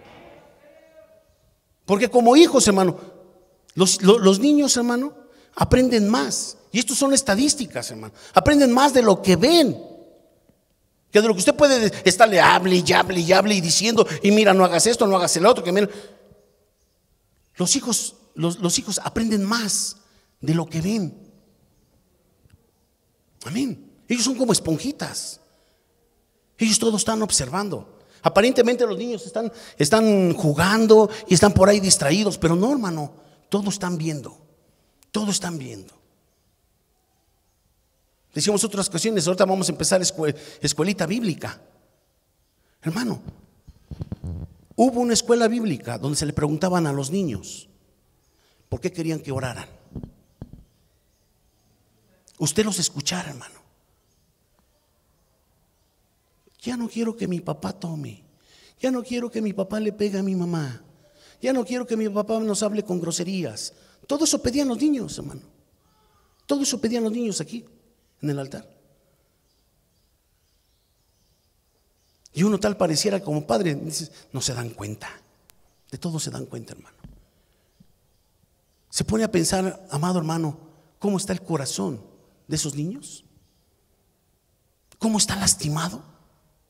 [SPEAKER 4] Porque como hijos, hermano, los, los, los niños, hermano, aprenden más. Y estos son estadísticas, hermano. Aprenden más de lo que ven que de lo que usted puede estarle hable y hable y hable y diciendo, y mira, no hagas esto, no hagas el otro, que mira. Los hijos, los, los hijos aprenden más de lo que ven. Amén. Ellos son como esponjitas. Ellos todos están observando. Aparentemente los niños están, están jugando y están por ahí distraídos, pero no, hermano, todos están viendo. Todos están viendo. Decíamos otras ocasiones, ahorita vamos a empezar escuel, escuelita bíblica. Hermano, hubo una escuela bíblica donde se le preguntaban a los niños por qué querían que oraran. Usted los escuchara, hermano. Ya no quiero que mi papá tome. Ya no quiero que mi papá le pegue a mi mamá. Ya no quiero que mi papá nos hable con groserías. Todo eso pedían los niños, hermano. Todo eso pedían los niños aquí, en el altar. Y uno tal pareciera como padre, dice, no se dan cuenta. De todo se dan cuenta, hermano. Se pone a pensar, amado hermano, ¿cómo está el corazón de esos niños? ¿Cómo está lastimado?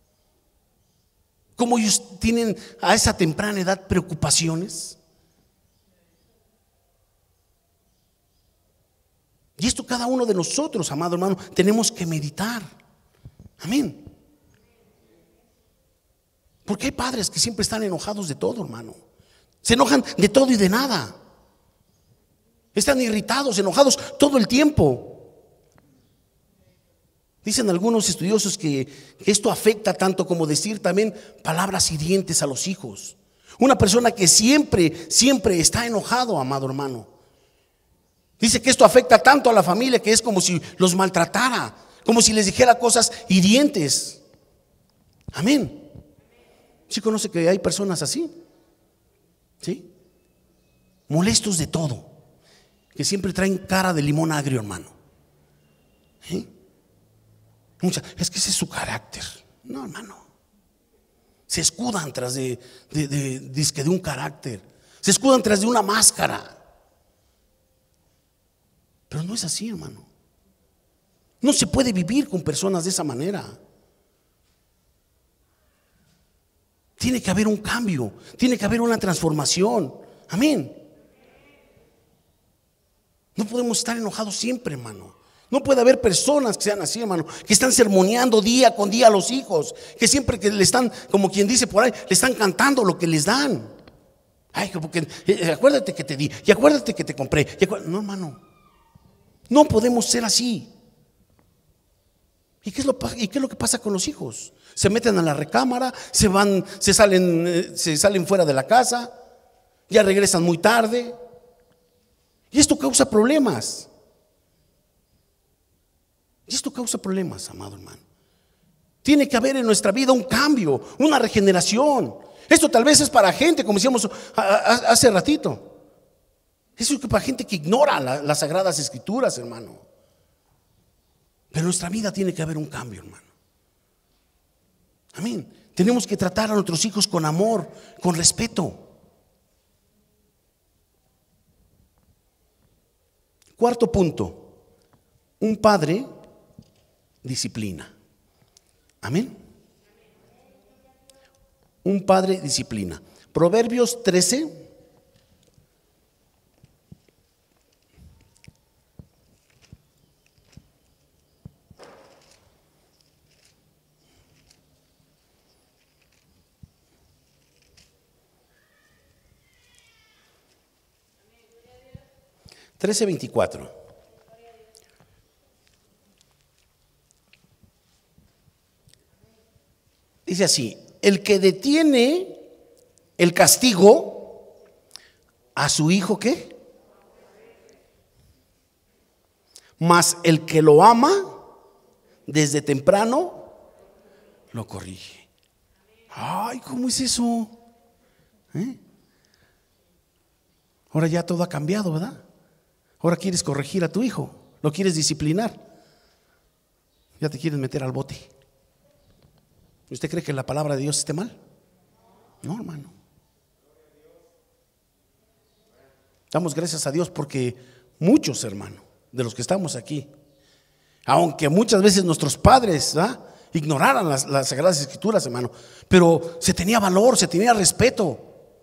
[SPEAKER 4] ¿Cómo ellos tienen a esa temprana edad preocupaciones? Y esto cada uno de nosotros, amado hermano, tenemos que meditar. Amén. Porque hay padres que siempre están enojados de todo, hermano. Se enojan de todo y de nada. Están irritados, enojados todo el tiempo. Dicen algunos estudiosos que, que esto afecta tanto como decir también palabras hirientes a los hijos. Una persona que siempre, siempre está enojado, amado hermano. Dice que esto afecta tanto a la familia que es como si los maltratara, como si les dijera cosas hirientes. Amén. ¿Sí conoce que hay personas así? ¿Sí? Molestos de todo, que siempre traen cara de limón agrio, hermano. ¿Sí? Mucha, es que ese es su carácter. No, hermano. Se escudan tras de, de, de, de, de un carácter. Se escudan tras de una máscara. Pero no es así, hermano. No se puede vivir con personas de esa manera. Tiene que haber un cambio. Tiene que haber una transformación. Amén. No podemos estar enojados siempre, hermano. No puede haber personas que sean así, hermano, que están sermoneando día con día a los hijos, que siempre que le están, como quien dice por ahí, le están cantando lo que les dan. Ay, porque eh, acuérdate que te di, y acuérdate que te compré. No, hermano, no podemos ser así. ¿Y qué es lo, y qué es lo que pasa con los hijos? Se meten a la recámara, se van, se salen, eh, se salen fuera de la casa, ya regresan muy tarde. Y esto causa problemas. Y esto causa problemas, amado hermano. Tiene que haber en nuestra vida un cambio, una regeneración. Esto tal vez es para gente, como decíamos hace ratito. Eso es para gente que ignora la, las sagradas escrituras, hermano. Pero en nuestra vida tiene que haber un cambio, hermano. Amén. Tenemos que tratar a nuestros hijos con amor, con respeto. Cuarto punto, un padre disciplina. Amén. Un padre disciplina. Proverbios trece. trece veinticuatro. Dice así: el que detiene el castigo a su hijo, ¿qué? Mas el que lo ama desde temprano lo corrige. Ay, ¿cómo es eso? ¿Eh? Ahora ya todo ha cambiado, ¿verdad? Ahora quieres corregir a tu hijo, lo quieres disciplinar, ya te quieres meter al bote. ¿Usted cree que la palabra de Dios esté mal? No, hermano. Damos gracias a Dios porque muchos, hermano, de los que estamos aquí, aunque muchas veces nuestros padres, ¿verdad?, ignoraran las, las sagradas escrituras, hermano, pero se tenía valor, se tenía respeto.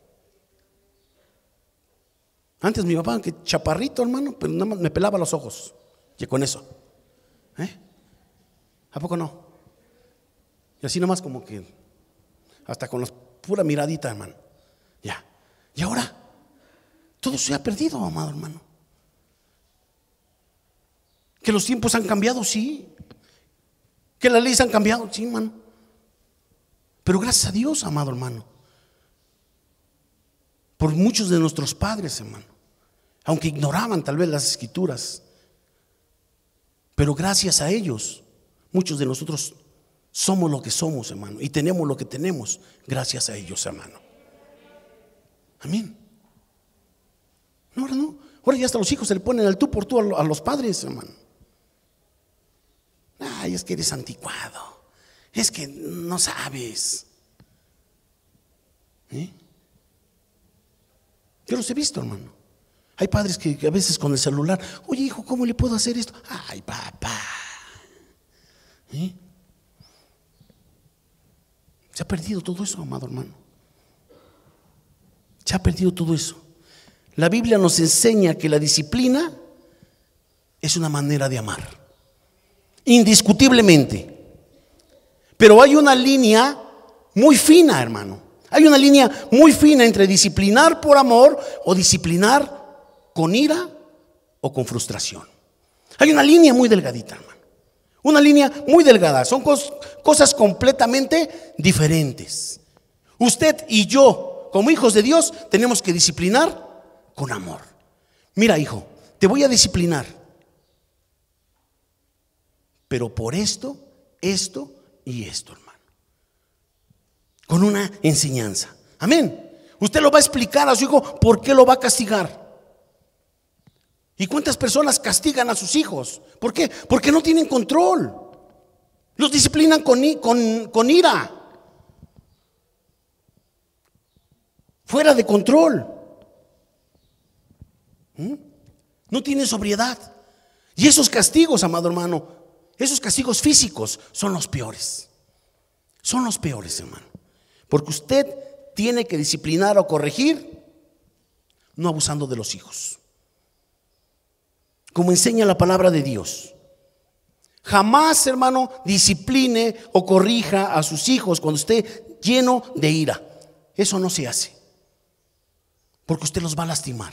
[SPEAKER 4] Antes mi papá, que chaparrito, hermano, pero nada más me pelaba los ojos. Y con eso, ¿eh? ¿A poco no? Y así nomás como que hasta con la pura miradita, hermano. Ya. Y ahora todo se ha perdido, amado hermano. Que los tiempos han cambiado, sí. Que las leyes han cambiado, sí, hermano. Pero gracias a Dios, amado hermano, por muchos de nuestros padres, hermano, aunque ignoraban tal vez las escrituras, pero gracias a ellos muchos de nosotros somos lo que somos, hermano, y tenemos lo que tenemos gracias a ellos, hermano. Amén. No, ahora no. Ahora ya hasta los hijos se le ponen al tú por tú a los padres, hermano. Ay, es que eres anticuado, es que no sabes. ¿Eh? Yo los he visto, hermano. Hay padres que, que a veces con el celular, oye hijo, ¿cómo le puedo hacer esto? Ay, papá. ¿Eh? Se ha perdido todo eso, amado hermano. Se ha perdido todo eso. La Biblia nos enseña que la disciplina es una manera de amar, indiscutiblemente. Pero hay una línea muy fina, hermano. Hay una línea muy fina entre disciplinar por amor o disciplinar con ira o con frustración. Hay una línea muy delgadita, hermano. Una línea muy delgada. Son cos, cosas completamente diferentes. Usted y yo, como hijos de Dios, tenemos que disciplinar con amor. Mira, hijo, te voy a disciplinar, pero por esto, esto y esto, hermano. Con una enseñanza. Amén. Usted lo va a explicar a su hijo por qué lo va a castigar. ¿Y cuántas personas castigan a sus hijos? ¿Por qué? Porque no tienen control. Los disciplinan con, con, con ira, fuera de control. ¿Mm? No tienen sobriedad. Y esos castigos, amado hermano, esos castigos físicos son los peores. Son los peores, hermano. Porque usted tiene que disciplinar o corregir, no abusando de los hijos, como enseña la palabra de Dios. Jamás, hermano, discipline o corrija a sus hijos cuando esté lleno de ira. Eso no se hace, porque usted los va a lastimar.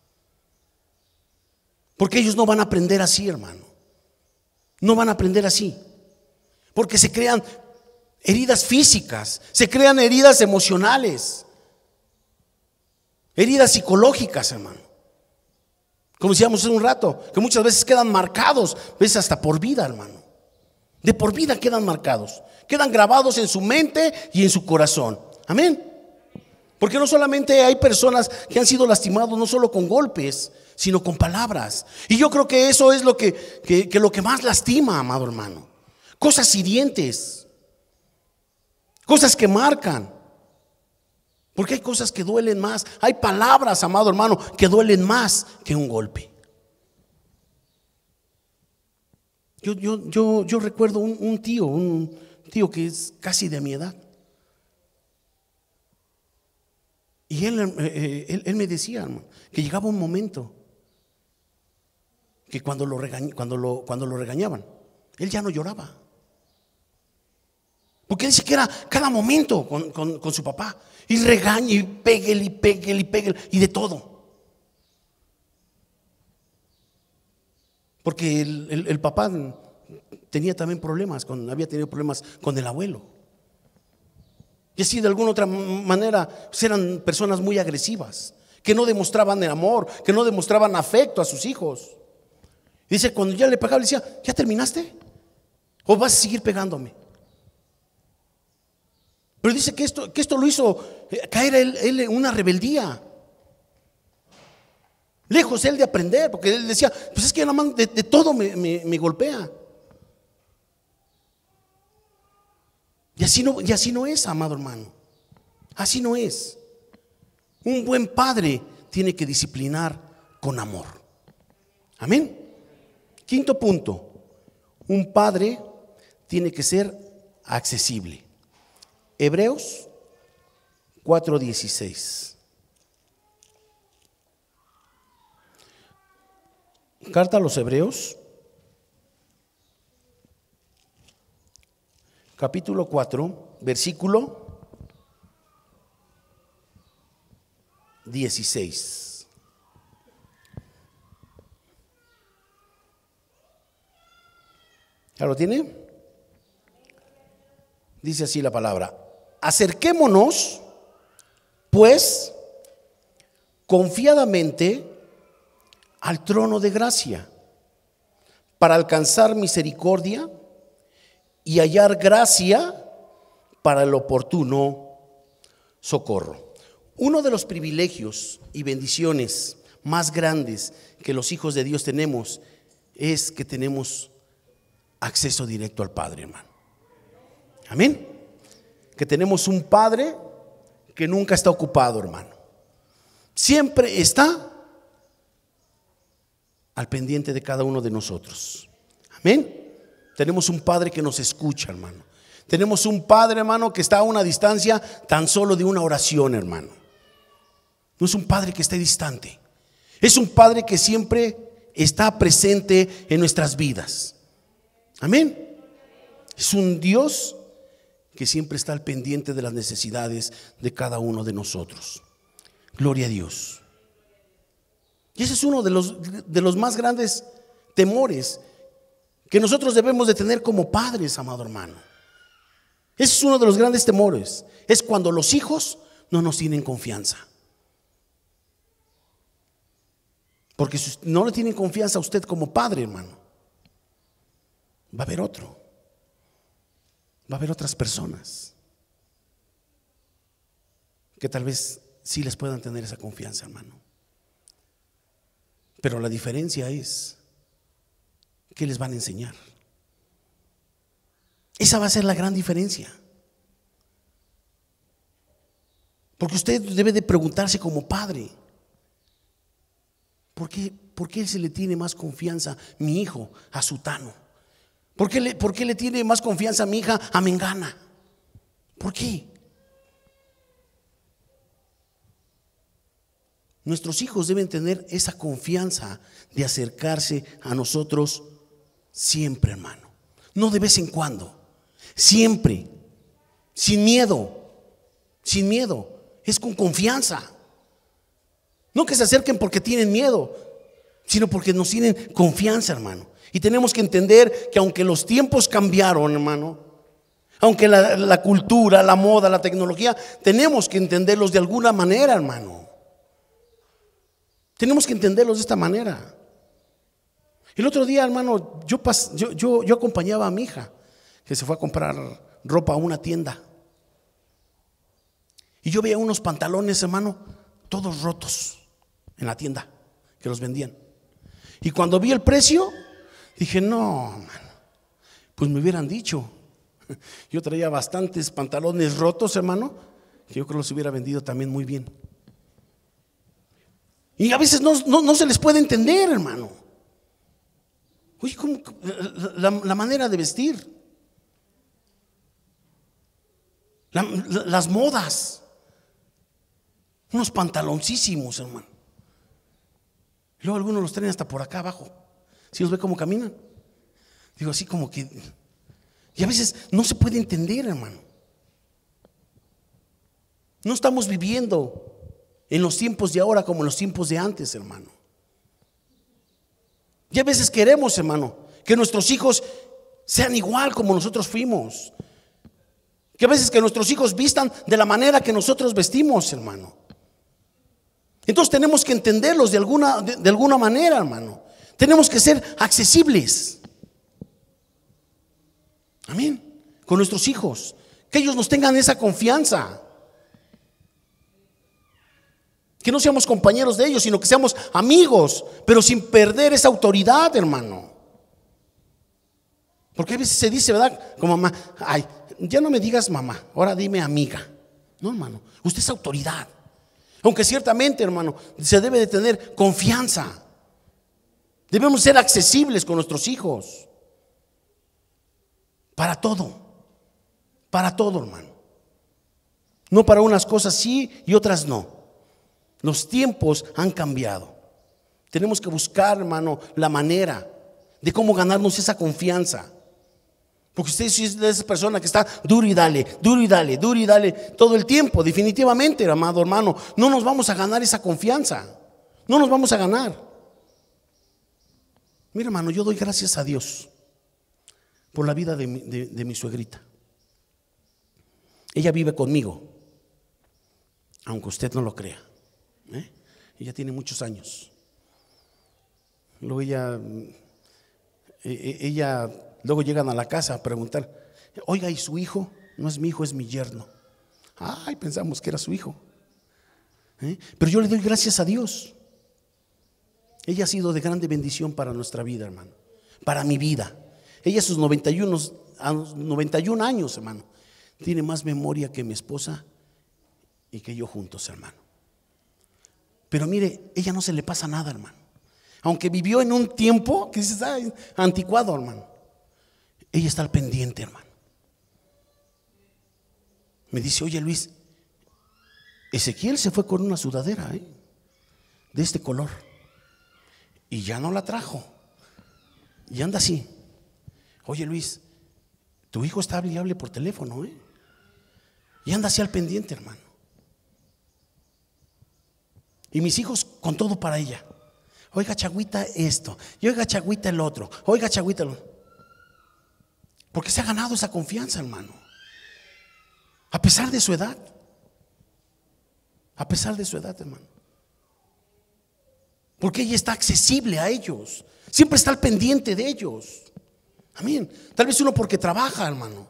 [SPEAKER 4] Porque ellos no van a aprender así, hermano. No van a aprender así. Porque se crean heridas físicas, se crean heridas emocionales, heridas psicológicas, hermano. Como decíamos hace un rato, que muchas veces quedan marcados, veces hasta por vida, hermano. De por vida quedan marcados, quedan grabados en su mente y en su corazón. Amén. Porque no solamente hay personas que han sido lastimados, no solo con golpes, sino con palabras. Y yo creo que eso es lo que, que, que lo que más lastima, amado hermano. Cosas hirientes, cosas que marcan. Porque hay cosas que duelen más. Hay palabras, amado hermano, que duelen más que un golpe. Yo, yo, yo, yo recuerdo un, un tío, un tío que es casi de mi edad. Y él, eh, él, él me decía, hermano, que llegaba un momento que cuando lo, regañ, cuando, lo, cuando lo regañaban, él ya no lloraba. Porque él dice que era cada momento con, con, con su papá. Y regaña y péguele y péguele y péguele y de todo. Porque el, el, el papá tenía también problemas, con, había tenido problemas con el abuelo. Y así de alguna otra manera pues eran personas muy agresivas, que no demostraban el amor, que no demostraban afecto a sus hijos. Y dice, cuando ya le pegaba, le decía, ¿ya terminaste? ¿O vas a seguir pegándome? Pero dice que esto, que esto lo hizo caer él, él en una rebeldía. Lejos él de aprender, porque él decía, pues es que nada más de, de todo me, me, me golpea. Y así, no, y así no es, amado hermano. Así no es. Un buen padre tiene que disciplinar con amor. Amén. Quinto punto. Un padre tiene que ser accesible. Hebreos cuatro dieciséis. Carta a los Hebreos, capítulo cuatro, versículo dieciséis. ¿Ya lo tiene? Dice así la palabra: acerquémonos, pues, confiadamente al trono de gracia, para alcanzar misericordia y hallar gracia para el oportuno socorro. Uno de los privilegios y bendiciones más grandes que los hijos de Dios tenemos es que tenemos acceso directo al Padre, hermano. Amén. Que tenemos un Padre que nunca está ocupado, hermano. Siempre está al pendiente de cada uno de nosotros. Amén. Tenemos un Padre que nos escucha, hermano. Tenemos un Padre, hermano, que está a una distancia tan solo de una oración, hermano. No es un Padre que esté distante. Es un Padre que siempre está presente en nuestras vidas. Amén. Es un Dios que siempre está al pendiente de las necesidades de cada uno de nosotros. Gloria a Dios. Y ese es uno de los, de los más grandes temores que nosotros debemos de tener como padres, amado hermano. Ese es uno de los grandes temores. Es cuando los hijos no nos tienen confianza. Porque si no le tienen confianza a usted como padre, hermano, va a haber otro. Va a haber otras personas que tal vez sí les puedan tener esa confianza, hermano. Pero la diferencia es ¿qué les van a enseñar? Esa va a ser la gran diferencia. Porque usted debe de preguntarse como padre, ¿por qué, por qué se le tiene más confianza mi hijo a Sutano? ¿Por qué, le, ¿Por qué le tiene más confianza a mi hija a Mengana? ¿Por qué? Nuestros hijos deben tener esa confianza de acercarse a nosotros siempre, hermano. No de vez en cuando, siempre, sin miedo, sin miedo, es con confianza. No que se acerquen porque tienen miedo, sino porque nos tienen confianza, hermano. Y tenemos que entender que aunque los tiempos cambiaron, hermano, aunque la, la cultura, la moda, la tecnología, tenemos que entenderlos de alguna manera, hermano. Tenemos que entenderlos de esta manera. El otro día, hermano, yo, pas, yo, yo, yo acompañaba a mi hija que se fue a comprar ropa a una tienda. Y yo veía unos pantalones, hermano, todos rotos en la tienda que los vendían. Y cuando vi el precio, dije, no, man, pues me hubieran dicho. Yo traía bastantes pantalones rotos, hermano, que yo creo que los hubiera vendido también muy bien. Y a veces no, no, no se les puede entender, hermano. Oye, ¿cómo? La, la manera de vestir, la, la, las modas, unos pantaloncísimos, hermano. Y luego algunos los traen hasta por acá abajo. ¿Sí los ve cómo caminan? Digo, así como que. Y a veces no se puede entender, hermano. No estamos viviendo en los tiempos de ahora como en los tiempos de antes, hermano. Y a veces queremos, hermano, que nuestros hijos sean igual como nosotros fuimos. Que a veces que nuestros hijos vistan de la manera que nosotros vestimos, hermano. Entonces tenemos que entenderlos de alguna, de, de alguna manera, hermano. Tenemos que ser accesibles. Amén. Con nuestros hijos. Que ellos nos tengan esa confianza. Que no seamos compañeros de ellos, sino que seamos amigos, pero sin perder esa autoridad, hermano. Porque a veces se dice, ¿verdad? Como mamá, ay, ya no me digas mamá, ahora dime amiga. No, hermano, usted es autoridad. Aunque ciertamente, hermano, se debe de tener confianza. Debemos ser accesibles con nuestros hijos. Para todo. Para todo, hermano. No para unas cosas sí y otras no. Los tiempos han cambiado. Tenemos que buscar, hermano, la manera de cómo ganarnos esa confianza. Porque usted es de esa persona que está duro y dale, duro y dale, duro y dale todo el tiempo. Definitivamente, amado hermano, no nos vamos a ganar esa confianza. No nos vamos a ganar. Mira, hermano, yo doy gracias a Dios por la vida de mi, de, de mi suegrita. Ella vive conmigo, aunque usted no lo crea. ¿Eh? Ella tiene muchos años. Luego ella, ella, luego llegan a la casa a preguntar, oiga, ¿y su hijo? No es mi hijo, es mi yerno. Ay, pensamos que era su hijo. ¿Eh? Pero yo le doy gracias a Dios. Ella ha sido de grande bendición para nuestra vida, hermano. Para mi vida. Ella a sus noventa y uno, a los noventa y un años, hermano, tiene más memoria que mi esposa y que yo juntos, hermano. Pero mire, ella no se le pasa nada, hermano. Aunque vivió en un tiempo que dices, ay, anticuado, hermano. Ella está al pendiente, hermano. Me dice, oye Luis, Ezequiel se fue con una sudadera, ¿eh? De este color. Y ya no la trajo. Y anda así. Oye Luis, tu hijo está hable y hable por teléfono, ¿eh? Y anda así al pendiente, hermano. Y mis hijos con todo para ella. Oiga, Chagüita, esto. Y oiga, Chagüita, el otro. Oiga, Chagüita, el otro. Porque se ha ganado esa confianza, hermano. A pesar de su edad. A pesar de su edad, hermano. Porque ella está accesible a ellos. Siempre está al pendiente de ellos. Amén. Tal vez uno porque trabaja, hermano.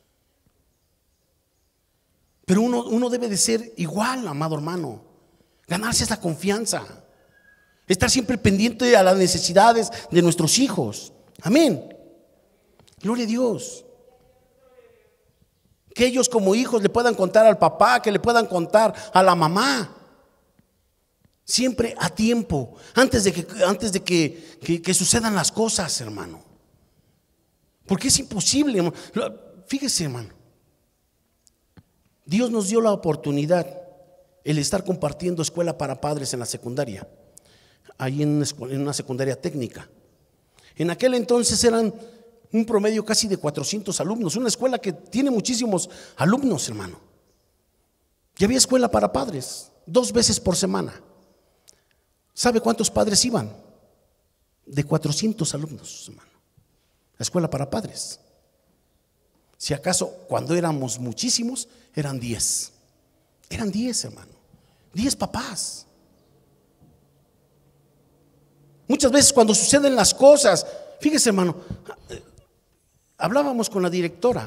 [SPEAKER 4] Pero uno, uno debe de ser igual, amado hermano. Ganarse esa confianza. Estar siempre pendiente a las necesidades de nuestros hijos. Amén. Gloria a Dios. Que ellos como hijos le puedan contar al papá, que le puedan contar a la mamá. Siempre a tiempo, antes de que, antes de que, que, que sucedan las cosas, hermano. Porque es imposible, hermano. Fíjese, hermano. Dios nos dio la oportunidad el estar compartiendo escuela para padres en la secundaria, ahí en una, en una secundaria técnica. En aquel entonces eran un promedio casi de cuatrocientos alumnos, una escuela que tiene muchísimos alumnos, hermano. Y había escuela para padres, dos veces por semana. ¿Sabe cuántos padres iban? De cuatrocientos alumnos, hermano. La escuela para padres. Si acaso cuando éramos muchísimos, eran diez. Eran diez, hermano. Diez papás. Muchas veces cuando suceden las cosas, fíjese hermano, hablábamos con la directora,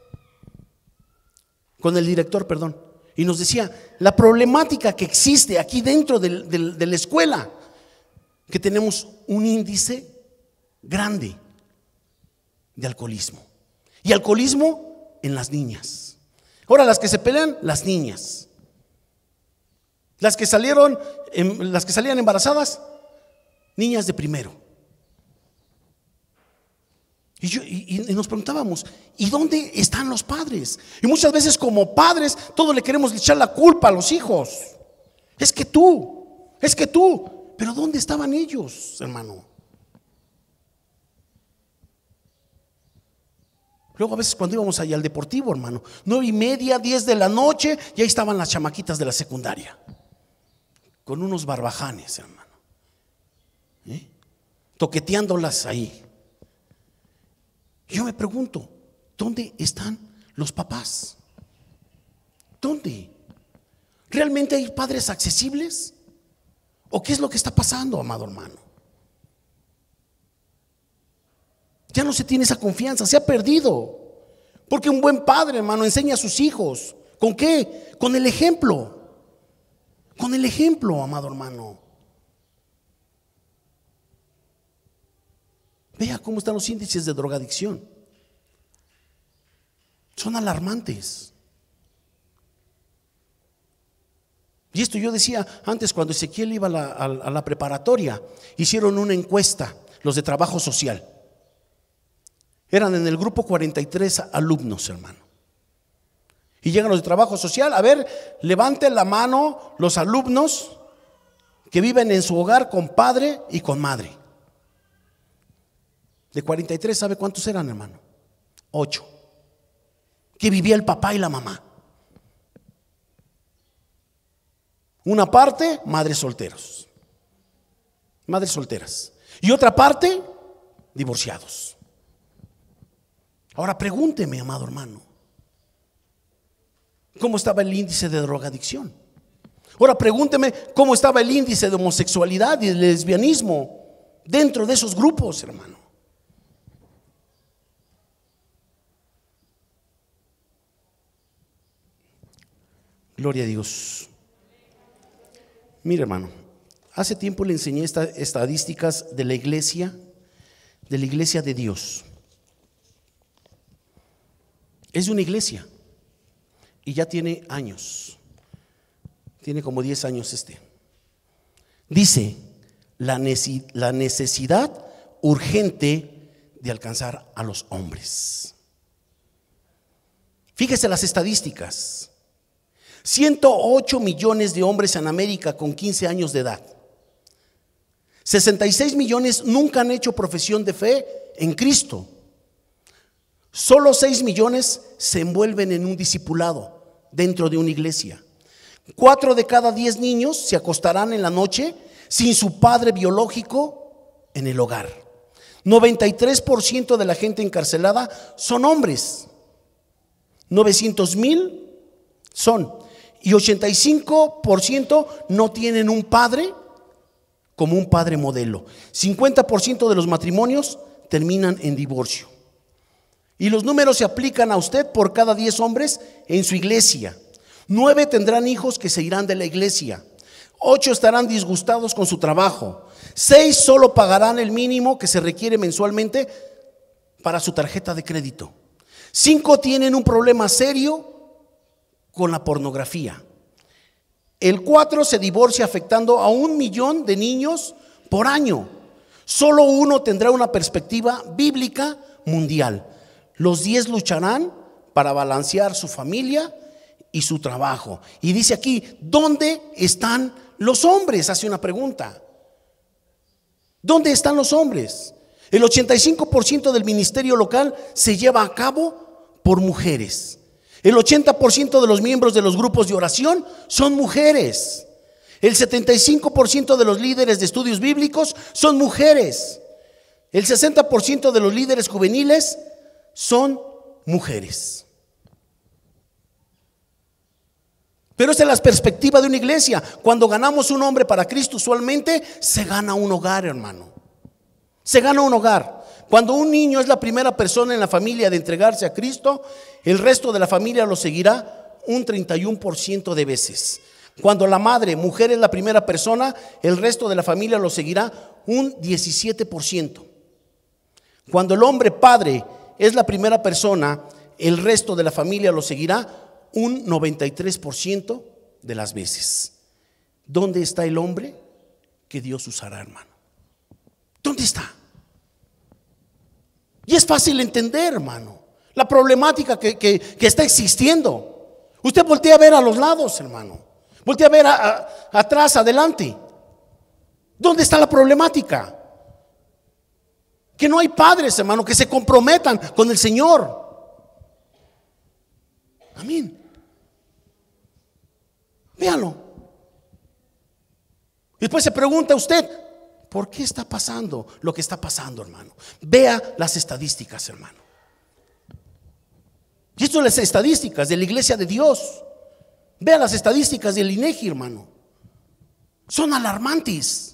[SPEAKER 4] con el director, perdón, y nos decía la problemática que existe aquí dentro de, de, de la escuela, que tenemos un índice grande de alcoholismo. Y alcoholismo en las niñas. Ahora las que se pelean, las niñas. Las que salieron, las que salían embarazadas, niñas de primero. Y, yo, y, y nos preguntábamos, ¿y dónde están los padres? Y muchas veces como padres, todos le queremos echar la culpa a los hijos. Es que tú, es que tú. Pero ¿dónde estaban ellos, hermano? Luego a veces cuando íbamos allá al deportivo, hermano, nueve y media, diez de la noche, y ahí estaban las chamaquitas de la secundaria, con unos barbajanes, hermano, ¿eh? Toqueteándolas ahí. Yo me pregunto, ¿dónde están los papás? ¿Dónde? ¿Realmente hay padres accesibles? ¿O qué es lo que está pasando, amado hermano? Ya no se tiene esa confianza, se ha perdido. Porque un buen padre, hermano, enseña a sus hijos. ¿Con qué? Con el ejemplo. Con el ejemplo, amado hermano. Vea cómo están los índices de drogadicción. Son alarmantes. Y esto yo decía antes, cuando Ezequiel iba a la, a, a la preparatoria, hicieron una encuesta, los de trabajo social. Eran en el grupo cuarenta y tres alumnos, hermano. Y llegan los de trabajo social, a ver, levanten la mano los alumnos que viven en su hogar con padre y con madre. De cuarenta y tres, ¿sabe cuántos eran, hermano? Ocho. Que vivía el papá y la mamá. Una parte, madres solteros, madres solteras. Y otra parte, divorciados. Ahora pregúnteme, amado hermano, ¿cómo estaba el índice de drogadicción? Ahora pregúnteme cómo estaba el índice de homosexualidad y de lesbianismo dentro de esos grupos, hermano. Gloria a Dios. Mire, hermano, hace tiempo le enseñé estas estadísticas de la iglesia, de la iglesia de Dios. Es de una iglesia y ya tiene años, tiene como diez años este. Dice la necesidad urgente de alcanzar a los hombres. Fíjese las estadísticas. ciento ocho millones de hombres en América con quince años de edad. sesenta y seis millones nunca han hecho profesión de fe en Cristo. Solo seis millones se envuelven en un discipulado dentro de una iglesia. cuatro de cada diez niños se acostarán en la noche sin su padre biológico en el hogar. noventa y tres por ciento de la gente encarcelada son hombres. novecientos mil son. Y ochenta y cinco por ciento no tienen un padre como un padre modelo. cincuenta por ciento de los matrimonios terminan en divorcio. Y los números se aplican a usted por cada diez hombres en su iglesia. nueve tendrán hijos que se irán de la iglesia. ocho estarán disgustados con su trabajo. seis solo pagarán el mínimo que se requiere mensualmente para su tarjeta de crédito. cinco tienen un problema serio con la pornografía. El cuatro se divorcia afectando a un millón de niños por año. Solo uno tendrá una perspectiva bíblica mundial. Los diez lucharán para balancear su familia y su trabajo. Y dice aquí, ¿dónde están los hombres? Hace una pregunta. ¿Dónde están los hombres? El ochenta y cinco por ciento del ministerio local se lleva a cabo por mujeres. El ochenta por ciento de los miembros de los grupos de oración son mujeres. El setenta y cinco por ciento de los líderes de estudios bíblicos son mujeres. El sesenta por ciento de los líderes juveniles son mujeres. Pero esa es la perspectiva de una iglesia. Cuando ganamos un hombre para Cristo, usualmente se gana un hogar, hermano. Se gana un hogar. Cuando un niño es la primera persona en la familia de entregarse a Cristo, el resto de la familia lo seguirá un treinta y uno por ciento de veces. Cuando la madre, mujer, es la primera persona, el resto de la familia lo seguirá un diecisiete por ciento. Cuando el hombre, padre, es la primera persona, el resto de la familia lo seguirá un noventa y tres por ciento de las veces. ¿Dónde está el hombre que Dios usará, hermano? ¿Dónde está? Y es fácil entender, hermano, la problemática que, que, que está existiendo. Usted voltea a ver a los lados, hermano. Voltea a ver a, a, atrás, adelante. ¿Dónde está la problemática? Que no hay padres, hermano, que se comprometan con el Señor. Amén. Véalo. Después se pregunta usted, ¿por qué está pasando lo que está pasando, hermano? Vea las estadísticas, hermano. Y esto son las estadísticas de la iglesia de Dios. Vea las estadísticas del INEGI, hermano. Son alarmantes.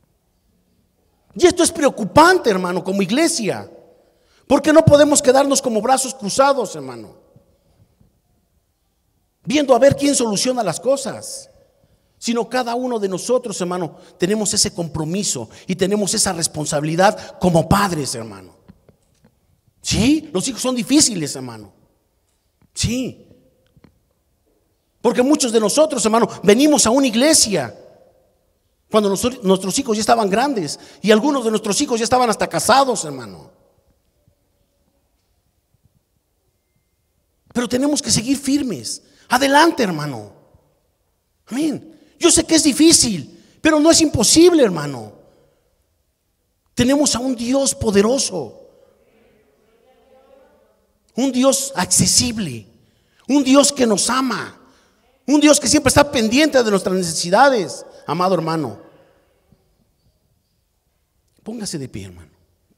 [SPEAKER 4] Y esto es preocupante, hermano, como iglesia. Porque no podemos quedarnos como brazos cruzados, hermano, viendo a ver quién soluciona las cosas. Sino cada uno de nosotros, hermano, tenemos ese compromiso y tenemos esa responsabilidad como padres, hermano. Sí, los hijos son difíciles, hermano. Sí. Porque muchos de nosotros, hermano, venimos a una iglesia cuando nosotros, nuestros hijos ya estaban grandes, y algunos de nuestros hijos ya estaban hasta casados, hermano. Pero tenemos que seguir firmes. Adelante, hermano. Amén. Yo sé que es difícil, pero no es imposible, hermano. Tenemos a un Dios poderoso, un Dios accesible, un Dios que nos ama, un Dios que siempre está pendiente de nuestras necesidades. Amado hermano, póngase de pie, hermano.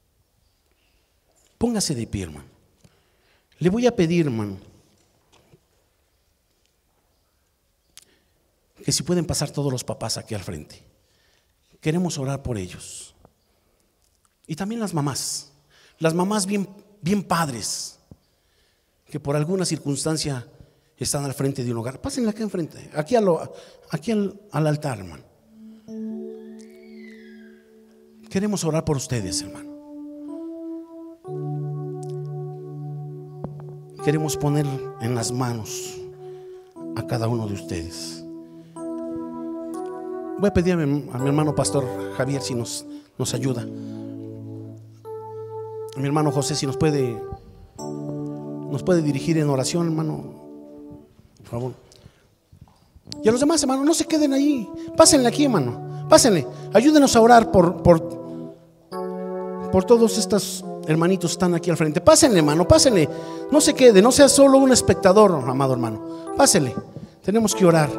[SPEAKER 4] Póngase de pie, hermano. Le voy a pedir, hermano, que si pueden pasar todos los papás aquí al frente. Queremos orar por ellos. Y también las mamás. Las mamás bien, bien padres, que por alguna circunstancia están al frente de un hogar. Pásenle acá enfrente, aquí, a lo, aquí al, al altar, hermano. Queremos orar por ustedes, hermano. Queremos poner en las manos a cada uno de ustedes. Voy a pedir a mi, a mi hermano pastor Javier si nos, nos ayuda. A mi hermano José si nos puede Nos puede dirigir en oración, hermano, por favor. Y a los demás, hermano, no se queden ahí. Pásenle aquí, hermano. Pásenle, ayúdenos a orar por, por, por todos estos hermanitos que están aquí al frente. Pásenle, hermano, pásenle. No se quede, no sea solo un espectador, amado hermano. Pásenle, tenemos que orar.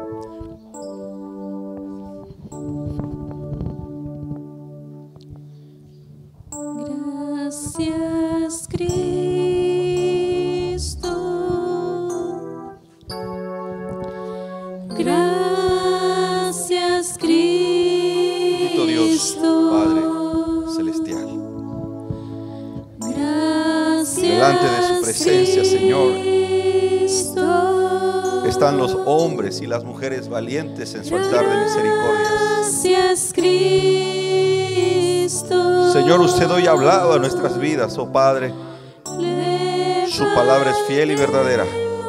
[SPEAKER 2] Gracias, Cristo. Gracias, Cristo.
[SPEAKER 1] Dios, Padre celestial.
[SPEAKER 2] Gracias,
[SPEAKER 1] delante de su presencia, Señor,
[SPEAKER 2] Cristo.
[SPEAKER 1] están los hombres y las mujeres valientes en su altar de misericordias.
[SPEAKER 2] Gracias, Cristo.
[SPEAKER 1] Señor, usted hoy ha hablado a nuestras vidas, oh Padre. Su palabra es fiel y verdadera.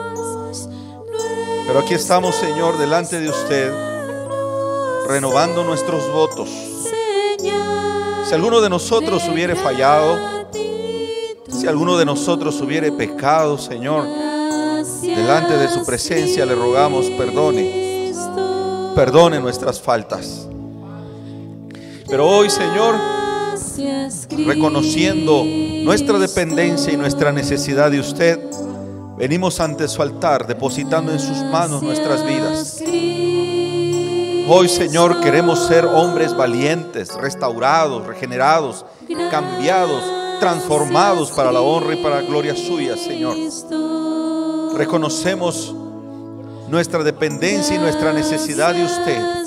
[SPEAKER 1] Pero aquí estamos, Señor, delante de usted, renovando nuestros votos. Si alguno de nosotros hubiere fallado, si alguno de nosotros hubiere pecado, Señor, delante de su presencia le rogamos perdone, perdone nuestras faltas. Pero hoy, Señor, reconociendo nuestra dependencia y nuestra necesidad de usted, venimos ante su altar, depositando en sus manos nuestras vidas. Hoy, Señor, queremos ser hombres valientes, restaurados, regenerados, cambiados, transformados para la honra y para la gloria suya, Señor. Reconocemos nuestra dependencia y nuestra necesidad de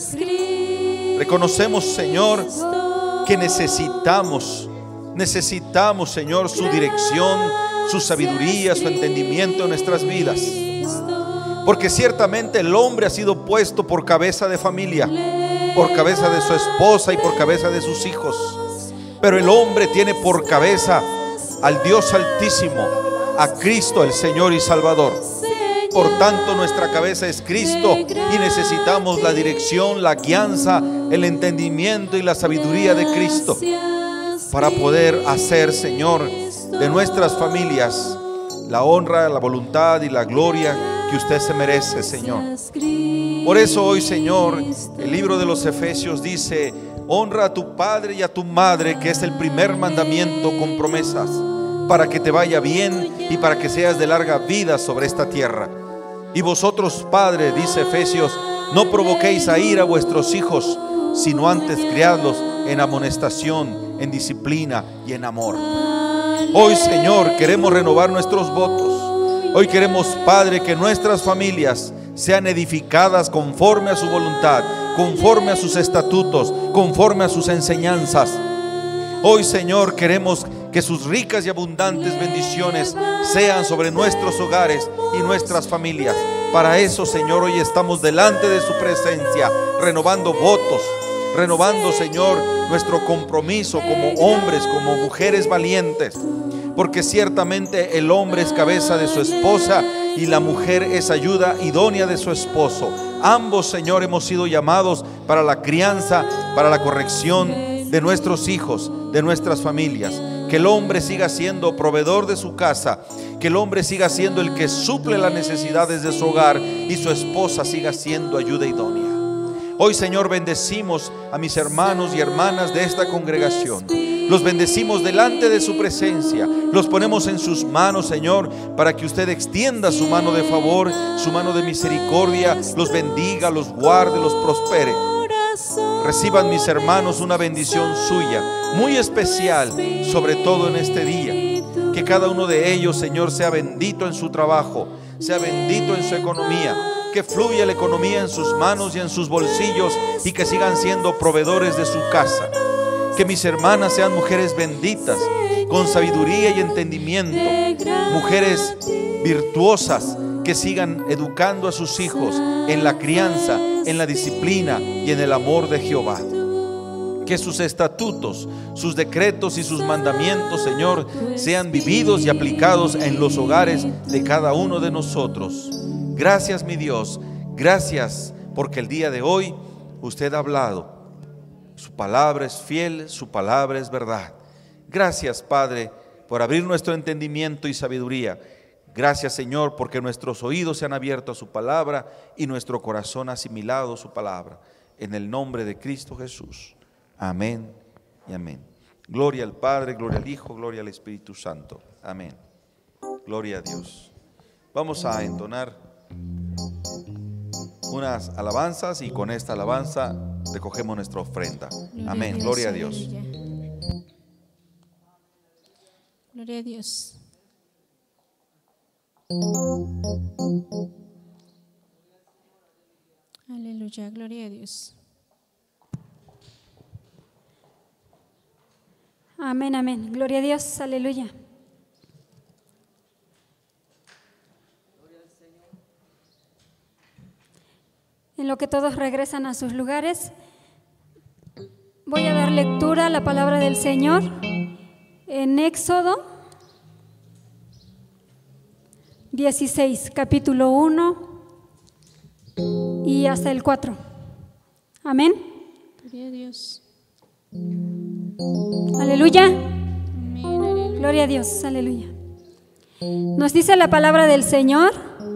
[SPEAKER 1] usted. Reconocemos, Señor, que necesitamos, necesitamos, Señor, su dirección, su sabiduría, su entendimiento en nuestras vidas. Porque ciertamente el hombre ha sido puesto por cabeza de familia, por cabeza de su esposa y por cabeza de sus hijos. Pero el hombre tiene por cabeza al Dios Altísimo, a Cristo el Señor y Salvador. Por tanto, nuestra cabeza es Cristo y necesitamos la dirección, la guianza, el entendimiento y la sabiduría de Cristo para poder hacer, Señor, de nuestras familias la honra, la voluntad y la gloria que usted se merece, Señor. Por eso hoy, Señor, el libro de los Efesios dice: honra a tu padre y a tu madre, que es el primer mandamiento con promesas, para que te vaya bien y para que seas de larga vida sobre esta tierra. Y vosotros, padres, dice Efesios, no provoquéis a ira a vuestros hijos, sino antes criadlos en amonestación, en disciplina y en amor. Hoy, Señor, queremos renovar nuestros votos. Hoy queremos, Padre, que nuestras familias sean edificadas conforme a su voluntad, conforme a sus estatutos, conforme a sus enseñanzas. Hoy, Señor, queremos que sus ricas y abundantes bendiciones sean sobre nuestros hogares y nuestras familias. Para eso, Señor, hoy estamos delante de su presencia, renovando votos, renovando, Señor, nuestro compromiso como hombres, como mujeres valientes. Porque ciertamente el hombre es cabeza de su esposa y la mujer es ayuda idónea de su esposo. Ambos, Señor, hemos sido llamados para la crianza, para la corrección de nuestros hijos, de nuestras familias. Que el hombre siga siendo proveedor de su casa, que el hombre siga siendo el que suple las necesidades de su hogar y su esposa siga siendo ayuda idónea. Hoy, Señor, bendecimos a mis hermanos y hermanas de esta congregación. Los bendecimos delante de su presencia. Los ponemos en sus manos, Señor, para que usted extienda su mano de favor, su mano de misericordia, los bendiga, los guarde, los prospere. Reciban, mis hermanos, una bendición suya, muy especial, sobre todo en este día. Que cada uno de ellos, Señor, sea bendito en su trabajo, sea bendito en su economía, que fluya la economía en sus manos y en sus bolsillos y que sigan siendo proveedores de su casa. Que mis hermanas sean mujeres benditas, con sabiduría y entendimiento, mujeres virtuosas que sigan educando a sus hijos en la crianza, en la disciplina y en el amor de Jehová. Que sus estatutos, sus decretos y sus mandamientos, Señor, sean vividos y aplicados en los hogares de cada uno de nosotros. Gracias, mi Dios, gracias porque el día de hoy usted ha hablado. Su palabra es fiel, su palabra es verdad. Gracias, Padre, por abrir nuestro entendimiento y sabiduría. Gracias, Señor, porque nuestros oídos se han abierto a su palabra y nuestro corazón ha asimilado su palabra. En el nombre de Cristo Jesús. Amén y amén. Gloria al Padre, gloria al Hijo, gloria al Espíritu Santo. Amén. Gloria a Dios. Vamos a entonar unas alabanzas y con esta alabanza recogemos nuestra ofrenda. Amén. Gloria a Dios.
[SPEAKER 2] Gloria a Dios. Aleluya, gloria a Dios.
[SPEAKER 3] Amén, amén. Gloria a Dios, aleluya. En lo que todos regresan a sus lugares, voy a dar lectura a la palabra del Señor en Éxodo dieciséis, capítulo uno y hasta el cuatro. Amén.
[SPEAKER 2] Gloria a Dios.
[SPEAKER 3] Aleluya.
[SPEAKER 2] Amén, aleluya.
[SPEAKER 3] Gloria a Dios, aleluya. Nos dice la palabra del Señor.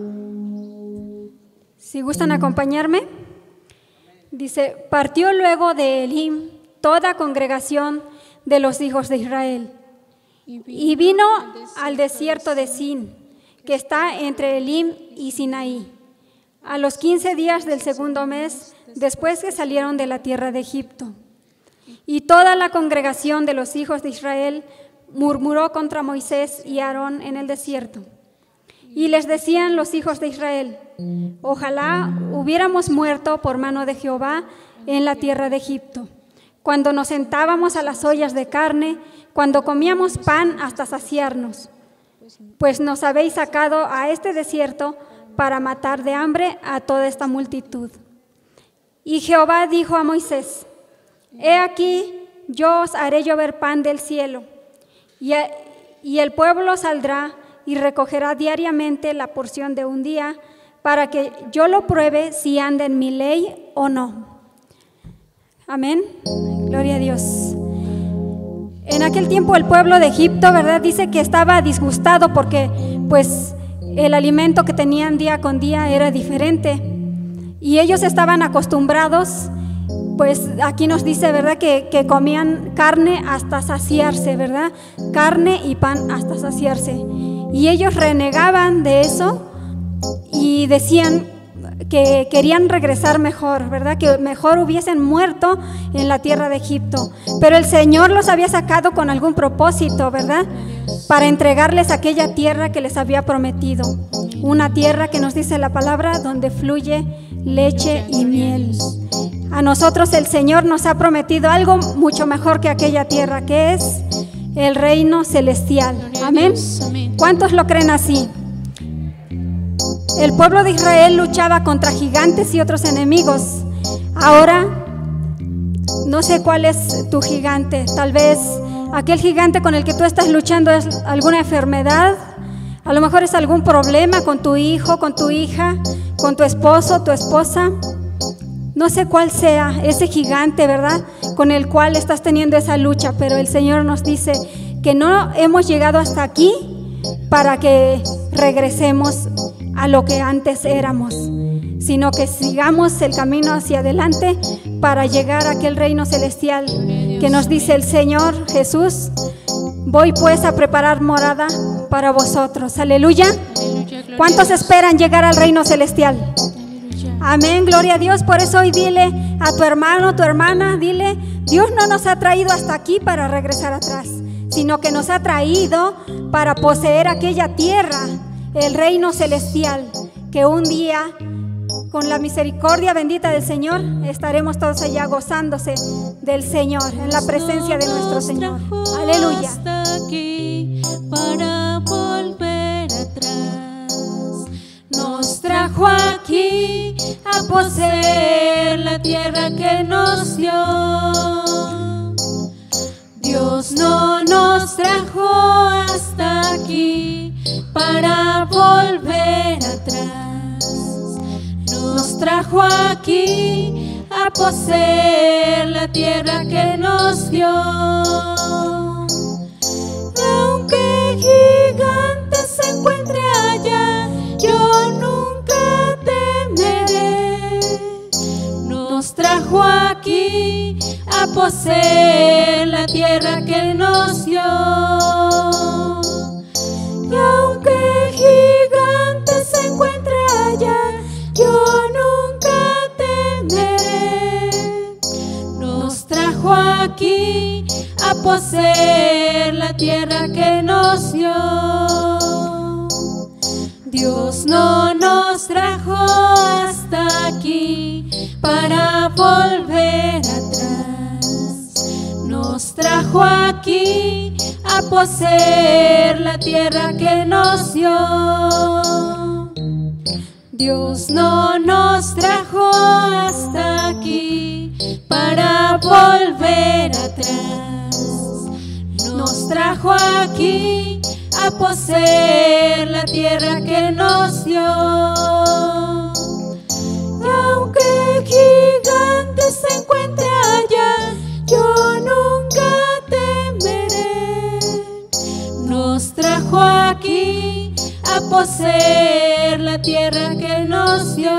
[SPEAKER 3] Si gustan acompañarme, dice: partió luego de Elim toda congregación de los hijos de Israel y vino al desierto de Sin, que está entre Elim y Sinaí, a los quince días del segundo mes, después que salieron de la tierra de Egipto. Y toda la congregación de los hijos de Israel murmuró contra Moisés y Aarón en el desierto. Y les decían los hijos de Israel: ojalá hubiéramos muerto por mano de Jehová en la tierra de Egipto, cuando nos sentábamos a las ollas de carne, cuando comíamos pan hasta saciarnos. Pues nos habéis sacado a este desierto para matar de hambre a toda esta multitud. Y Jehová dijo a Moisés: he aquí, yo os haré llover pan del cielo, y, a, y el pueblo saldrá y recogerá diariamente la porción de un día, para que yo lo pruebe si anda en mi ley o no. Amén. Gloria a Dios. En aquel tiempo el pueblo de Egipto, ¿verdad?, dice que estaba disgustado porque pues el alimento que tenían día con día era diferente y ellos estaban acostumbrados, pues aquí nos dice, ¿verdad?, que, que comían carne hasta saciarse, ¿verdad? Carne y pan hasta saciarse. Y ellos renegaban de eso y decían que querían regresar mejor, ¿verdad?, que mejor hubiesen muerto en la tierra de Egipto. Pero el Señor los había sacado con algún propósito, ¿verdad?, para entregarles aquella tierra que les había prometido. Una tierra que nos dice la palabra, donde fluye leche y miel. A nosotros el Señor nos ha prometido algo mucho mejor que aquella tierra, que es el reino celestial. Amén. ¿Cuántos lo creen así? El pueblo de Israel luchaba contra gigantes y otros enemigos. Ahora, no sé cuál es tu gigante. Tal vez aquel gigante con el que tú estás luchando es alguna enfermedad. A lo mejor es algún problema con tu hijo, con tu hija, con tu esposo, tu esposa. No sé cuál sea ese gigante, ¿verdad?, con el cual estás teniendo esa lucha, pero el Señor nos dice que no hemos llegado hasta aquí para que regresemos a lo que antes éramos, sino que sigamos el camino hacia adelante para llegar a aquel reino celestial que nos dice el Señor Jesús: voy pues a preparar morada para vosotros. Aleluya. ¿Cuántos esperan llegar al reino celestial? Amén, gloria a Dios. Por eso hoy dile a tu hermano, tu hermana, dile: Dios no nos ha traído hasta aquí para regresar atrás, sino que nos ha traído para poseer aquella tierra, el reino celestial, que un día, con la misericordia bendita del Señor, estaremos todos allá gozándose del Señor, en la presencia de nuestro Señor. Aleluya.
[SPEAKER 5] Hasta aquí para volver atrás. Nos trajo aquí a poseer la tierra que nos dio. Dios no nos trajo hasta aquí para volver atrás. Nos trajo aquí a poseer la tierra que nos dio. Aunque gigantes se encuentre allá, yo nunca temeré. Nos trajo aquí a poseer la tierra que nos dio. Y aunque gigantes se encuentre allá, yo nunca temeré. Nos trajo aquí a poseer la tierra que nos dio. Dios no nos trajo hasta aquí para volver atrás. Nos trajo aquí a poseer la tierra que nos dio. Dios no nos trajo hasta aquí para volver atrás. Nos trajo aquí a poseer la tierra que nos dio. Y aunque gigantes se encuentre allá, yo nunca temeré. Nos trajo aquí a poseer la tierra que nos dio.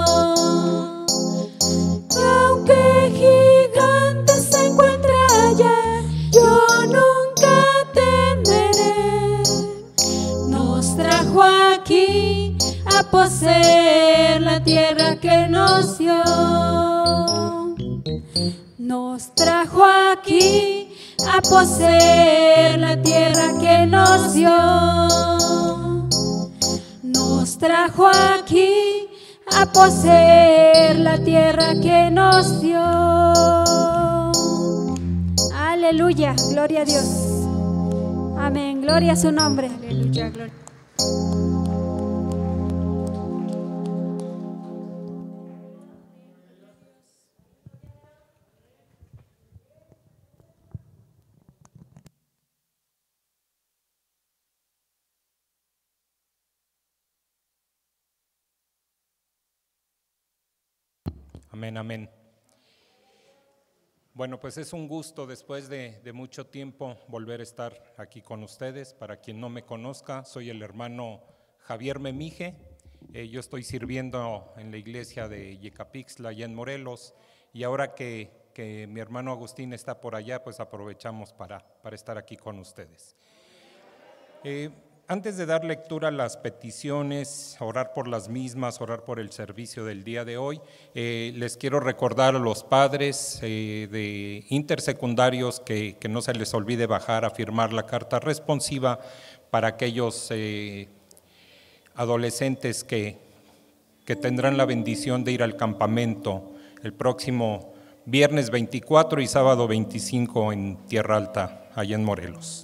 [SPEAKER 5] Y aunque gigantes se encuentre allá, yo nunca temeré. Nos trajo aquí a poseer la tierra que nos dio. Nos trajo aquí a poseer la tierra que nos dio. trajo aquí a poseer la tierra que nos dio.
[SPEAKER 3] Aleluya, gloria a Dios. Amén, gloria a su nombre.
[SPEAKER 2] Aleluya, gloria.
[SPEAKER 6] Amén, amén. Bueno, pues es un gusto después de, de mucho tiempo volver a estar aquí con ustedes. Para quien no me conozca, soy el hermano Javier Memije. Eh, yo estoy sirviendo en la iglesia de Yecapixtla, allá en Morelos, y ahora que, que mi hermano Agustín está por allá, pues aprovechamos para, para estar aquí con ustedes. Eh, Antes de dar lectura a las peticiones, orar por las mismas, orar por el servicio del día de hoy, eh, les quiero recordar a los padres eh, de intersecundarios que, que no se les olvide bajar a firmar la carta responsiva para aquellos eh, adolescentes que, que tendrán la bendición de ir al campamento el próximo viernes veinticuatro y sábado veinticinco en Tierra Alta, allá en Morelos.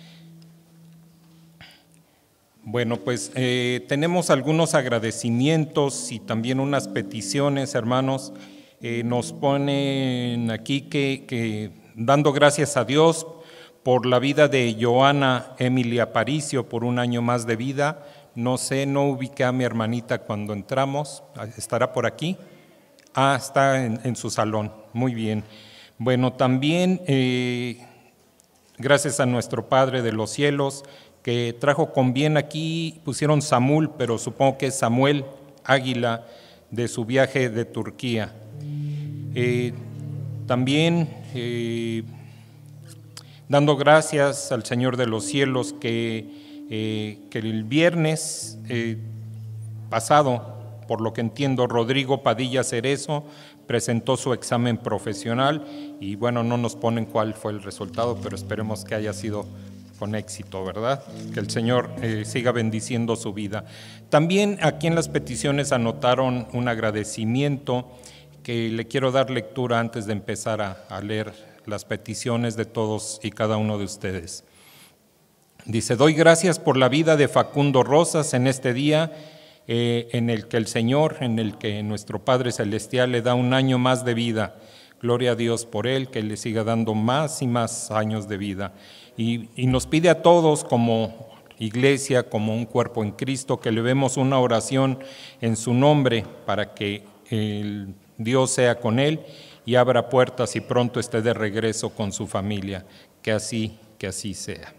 [SPEAKER 6] Bueno, pues eh, tenemos algunos agradecimientos y también unas peticiones, hermanos. Eh, nos ponen aquí que, que dando gracias a Dios por la vida de Joana Emily Aparicio, por un año más de vida. No sé, no ubiqué a mi hermanita cuando entramos. ¿Estará por aquí? Ah, está en, en su salón. Muy bien. Bueno, también eh, gracias a nuestro Padre de los cielos, que trajo con bien aquí, pusieron Samuel, pero supongo que es Samuel Águila, de su viaje de Turquía. Eh, también eh, dando gracias al Señor de los cielos que, eh, que el viernes eh, pasado, por lo que entiendo, Rodrigo Padilla Cerezo presentó su examen profesional y bueno, no nos ponen cuál fue el resultado, pero esperemos que haya sido con éxito, ¿verdad? Que el Señor eh, siga bendiciendo su vida. También aquí en las peticiones anotaron un agradecimiento que le quiero dar lectura antes de empezar a, a leer las peticiones de todos y cada uno de ustedes. Dice, doy gracias por la vida de Facundo Rosas en este día eh, en el que el Señor, en el que nuestro Padre Celestial le da un año más de vida. Gloria a Dios por él, que le siga dando más y más años de vida. Y, y nos pide a todos como iglesia, como un cuerpo en Cristo, que le demos una oración en su nombre para que el Dios sea con él y abra puertas y pronto esté de regreso con su familia. Que así, que así sea.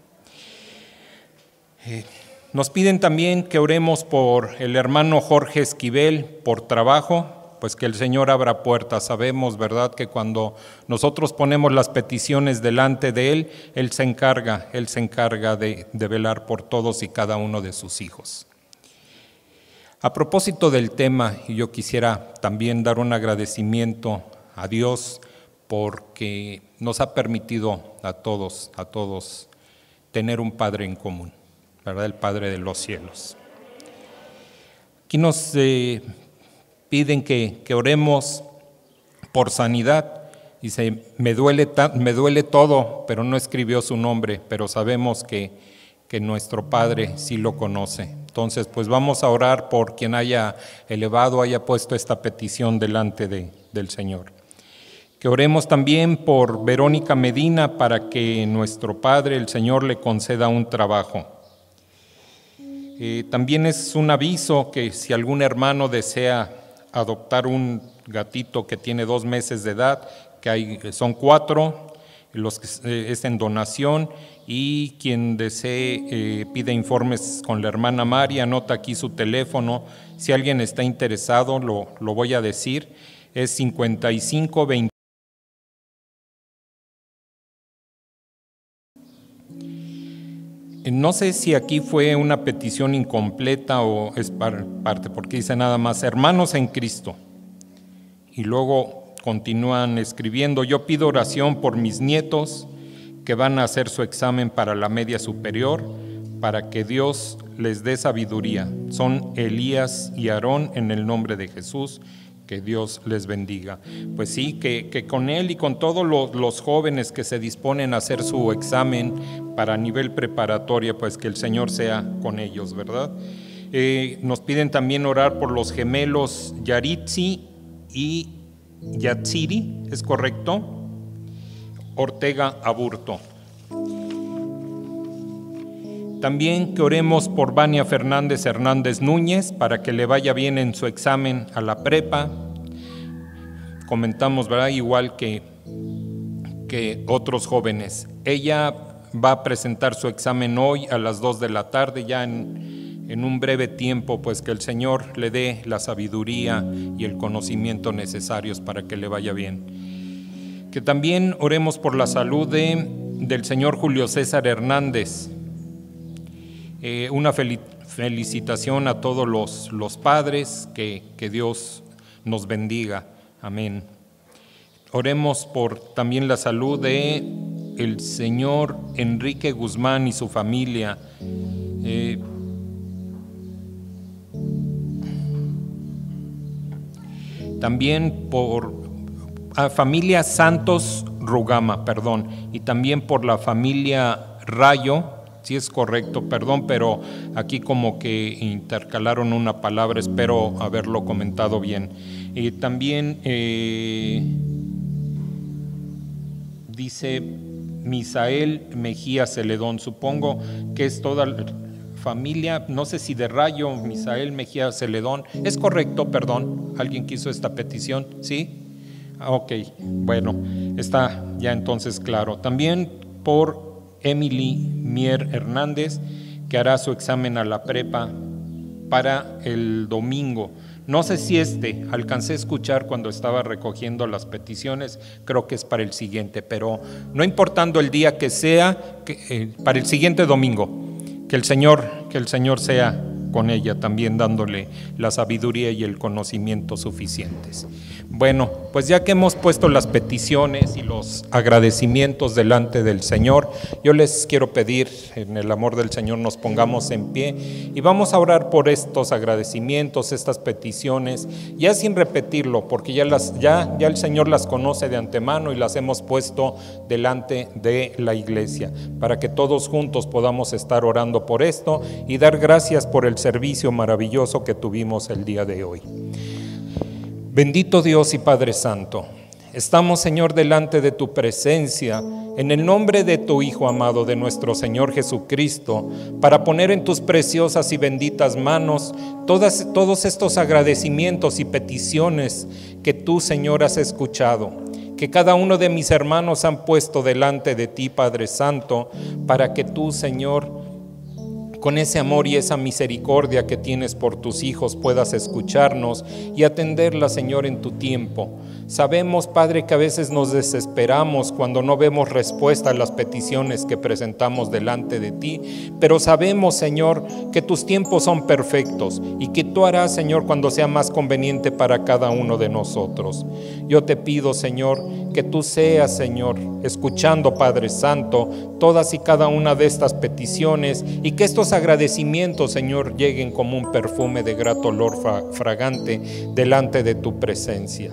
[SPEAKER 6] Eh, nos piden también que oremos por el hermano Jorge Esquivel, por trabajo, pues que el Señor abra puertas. Sabemos, ¿verdad?, que cuando nosotros ponemos las peticiones delante de Él, Él se encarga, Él se encarga de, de velar por todos y cada uno de sus hijos. A propósito del tema, yo quisiera también dar un agradecimiento a Dios porque nos ha permitido a todos, a todos, tener un Padre en común, ¿verdad?, el Padre de los cielos. Aquí nos eh, piden que, que oremos por sanidad. Dice, me duele, ta, me duele todo, pero no escribió su nombre, pero sabemos que, que nuestro Padre sí lo conoce. Entonces, pues vamos a orar por quien haya elevado, haya puesto esta petición delante de, del Señor. Que oremos también por Verónica Medina para que nuestro Padre, el Señor, le conceda un trabajo. Eh, también es un aviso que si algún hermano desea adoptar un gatito que tiene dos meses de edad, que hay, son cuatro, los que eh, es en donación, y quien desee eh, pide informes con la hermana María, anota aquí su teléfono, si alguien está interesado lo, lo voy a decir, es cincuenta y cinco veinte. No sé si aquí fue una petición incompleta o es parte, porque dice nada más, hermanos en Cristo. Y luego continúan escribiendo, yo pido oración por mis nietos que van a hacer su examen para la media superior, para que Dios les dé sabiduría. Son Elías y Aarón, en el nombre de Jesús. Que Dios les bendiga. Pues sí, que, que con él y con todos los, los jóvenes que se disponen a hacer su examen para nivel preparatoria, pues que el Señor sea con ellos, ¿verdad? Eh, nos piden también orar por los gemelos Yaritzi y Yatsiri, ¿es correcto? Ortega Aburto. También que oremos por Vania Fernández Hernández Núñez para que le vaya bien en su examen a la prepa. Comentamos, ¿verdad? Igual que, que otros jóvenes. Ella va a presentar su examen hoy a las dos de la tarde, ya en, en un breve tiempo, pues que el Señor le dé la sabiduría y el conocimiento necesarios para que le vaya bien. Que también oremos por la salud de, del señor Julio César Hernández. Eh, una fel- felicitación a todos los, los padres, que, que Dios nos bendiga. Amén. Oremos por también la salud de el señor Enrique Guzmán y su familia. Eh, también por a familia Santos Rugama, perdón, y también por la familia Rayo. Sí es correcto, perdón, pero aquí como que intercalaron una palabra, espero haberlo comentado bien. Y también eh, dice Misael Mejía Celedón, supongo que es toda la familia, no sé si de Rayo, Misael Mejía Celedón, es correcto, perdón, ¿alguien quiso esta petición? ¿Sí? Ok, bueno, está ya entonces claro. También por Emily Mier Hernández, que hará su examen a la prepa para el domingo. No sé si este, alcancé a escuchar cuando estaba recogiendo las peticiones, creo que es para el siguiente, pero no importando el día que sea, que, eh, para el siguiente domingo, que el Señor, que el Señor sea con ella también dándole la sabiduría y el conocimiento suficientes. Bueno, pues ya que hemos puesto las peticiones y los agradecimientos delante del Señor, yo les quiero pedir, en el amor del Señor, nos pongamos en pie y vamos a orar por estos agradecimientos, estas peticiones, ya sin repetirlo, porque ya, las, ya, ya el Señor las conoce de antemano y las hemos puesto delante de la iglesia, para que todos juntos podamos estar orando por esto y dar gracias por el servicio maravilloso que tuvimos el día de hoy. Bendito Dios y Padre Santo, estamos, Señor, delante de tu presencia, en el nombre de tu Hijo amado, de nuestro Señor Jesucristo, para poner en tus preciosas y benditas manos todas, todos estos agradecimientos y peticiones que tú, Señor, has escuchado, que cada uno de mis hermanos han puesto delante de ti, Padre Santo, para que tú, Señor, con ese amor y esa misericordia que tienes por tus hijos, puedas escucharnos y atenderla, Señor, en tu tiempo. Sabemos, Padre, que a veces nos desesperamos cuando no vemos respuesta a las peticiones que presentamos delante de ti, pero sabemos, Señor, que tus tiempos son perfectos y que tú harás, Señor, cuando sea más conveniente para cada uno de nosotros. Yo te pido, Señor, que tú seas, Señor, escuchando, Padre Santo, todas y cada una de estas peticiones y que estos agradecimientos, Señor, lleguen como un perfume de grato olor fragante delante de tu presencia.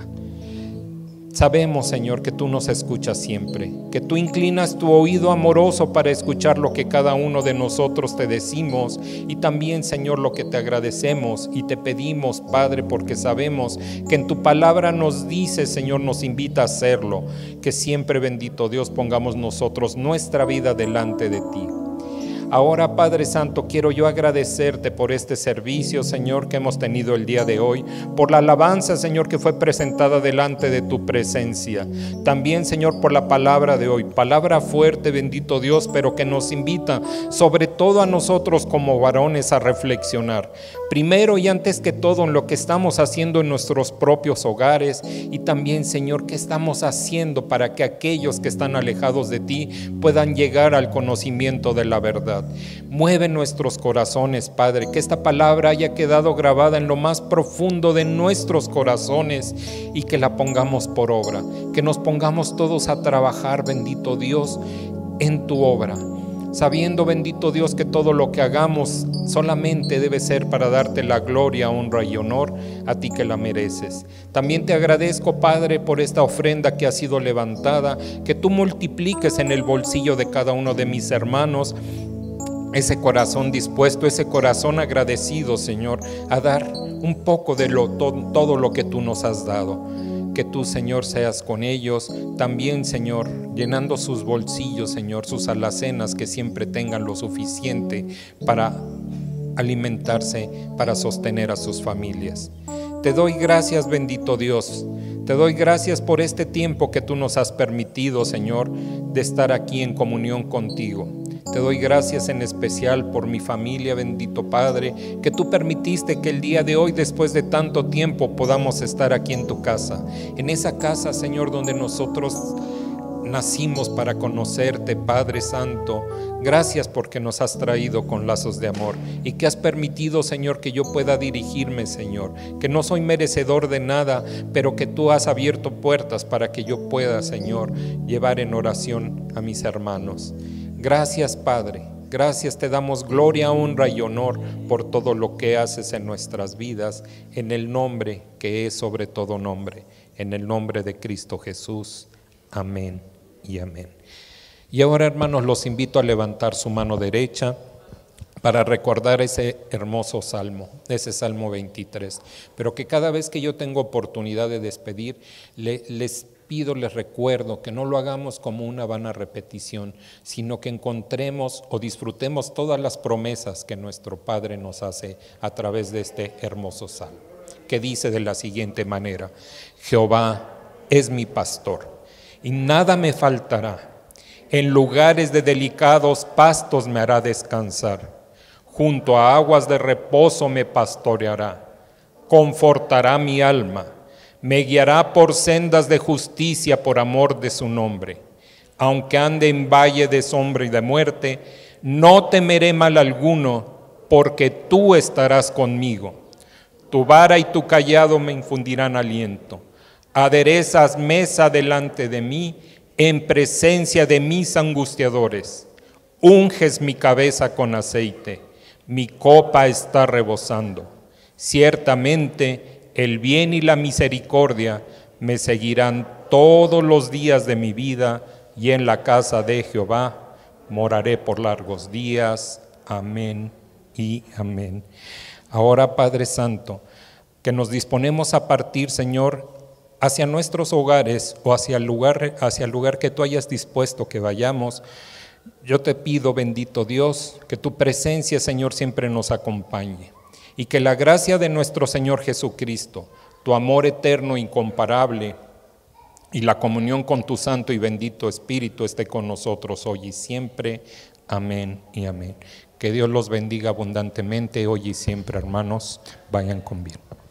[SPEAKER 6] Sabemos, Señor, que tú nos escuchas siempre, que tú inclinas tu oído amoroso para escuchar lo que cada uno de nosotros te decimos y también, Señor, lo que te agradecemos y te pedimos, Padre, porque sabemos que en tu palabra nos dice, Señor, nos invita a hacerlo, que siempre, bendito Dios, pongamos nosotros nuestra vida delante de ti. Ahora, Padre Santo, quiero yo agradecerte por este servicio, Señor, que hemos tenido el día de hoy, por la alabanza, Señor, que fue presentada delante de tu presencia. También, Señor, por la palabra de hoy, palabra fuerte, bendito Dios, pero que nos invita, sobre todo a nosotros como varones, a reflexionar. Primero y antes que todo en lo que estamos haciendo en nuestros propios hogares y también, Señor, qué estamos haciendo para que aquellos que están alejados de ti puedan llegar al conocimiento de la verdad. Mueve nuestros corazones, Padre, que esta palabra haya quedado grabada en lo más profundo de nuestros corazones y que la pongamos por obra, que nos pongamos todos a trabajar, bendito Dios, en tu obra. sabiendo, bendito Dios, que todo lo que hagamos solamente debe ser para darte la gloria, honra y honor a ti que la mereces. También te agradezco, Padre, por esta ofrenda que ha sido levantada, que tú multipliques en el bolsillo de cada uno de mis hermanos ese corazón dispuesto, ese corazón agradecido, Señor, a dar un poco de lo, to, todo lo que tú nos has dado. Que tú, Señor, seas con ellos, también, Señor, llenando sus bolsillos, Señor, sus alacenas, que siempre tengan lo suficiente para alimentarse, para sostener a sus familias. Te doy gracias, bendito Dios. Te doy gracias por este tiempo que tú nos has permitido, Señor, de estar aquí en comunión contigo. Te doy gracias en especial por mi familia, bendito Padre, que tú permitiste que el día de hoy, después de tanto tiempo, podamos estar aquí en tu casa. En esa casa, Señor, donde nosotros nacimos para conocerte, Padre Santo. Gracias porque nos has traído con lazos de amor y que has permitido, Señor, que yo pueda dirigirme, Señor, que no soy merecedor de nada, pero que tú has abierto puertas para que yo pueda, Señor, llevar en oración a mis hermanos. Gracias, Padre. Gracias, te damos gloria, honra y honor por todo lo que haces en nuestras vidas, en el nombre que es sobre todo nombre, en el nombre de Cristo Jesús. Amén y amén. Y ahora, hermanos, los invito a levantar su mano derecha para recordar ese hermoso salmo, ese Salmo veintitrés. Pero que cada vez que yo tengo oportunidad de despedir, le, les pido, les recuerdo que no lo hagamos como una vana repetición, sino que encontremos o disfrutemos todas las promesas que nuestro Padre nos hace a través de este hermoso salmo, que dice de la siguiente manera: Jehová es mi pastor y nada me faltará. En lugares de delicados pastos me hará descansar. Junto a aguas de reposo me pastoreará. Confortará mi alma. Me guiará por sendas de justicia por amor de su nombre. Aunque ande en valle de sombra y de muerte, no temeré mal alguno, porque tú estarás conmigo. Tu vara y tu cayado me infundirán aliento. Aderezas mesa delante de mí, en presencia de mis angustiadores. Unges mi cabeza con aceite, mi copa está rebosando. Ciertamente el bien y la misericordia me seguirán todos los días de mi vida, y en la casa de Jehová moraré por largos días. Amén y amén. Ahora, Padre Santo, que nos disponemos a partir, Señor, hacia nuestros hogares o hacia el lugar, hacia el lugar que tú hayas dispuesto que vayamos. Yo te pido, bendito Dios, que tu presencia, Señor, siempre nos acompañe y que la gracia de nuestro Señor Jesucristo, tu amor eterno, incomparable, y la comunión con tu Santo y bendito Espíritu esté con nosotros hoy y siempre. Amén y amén. Que Dios los bendiga abundantemente hoy y siempre, hermanos. Vayan con bien.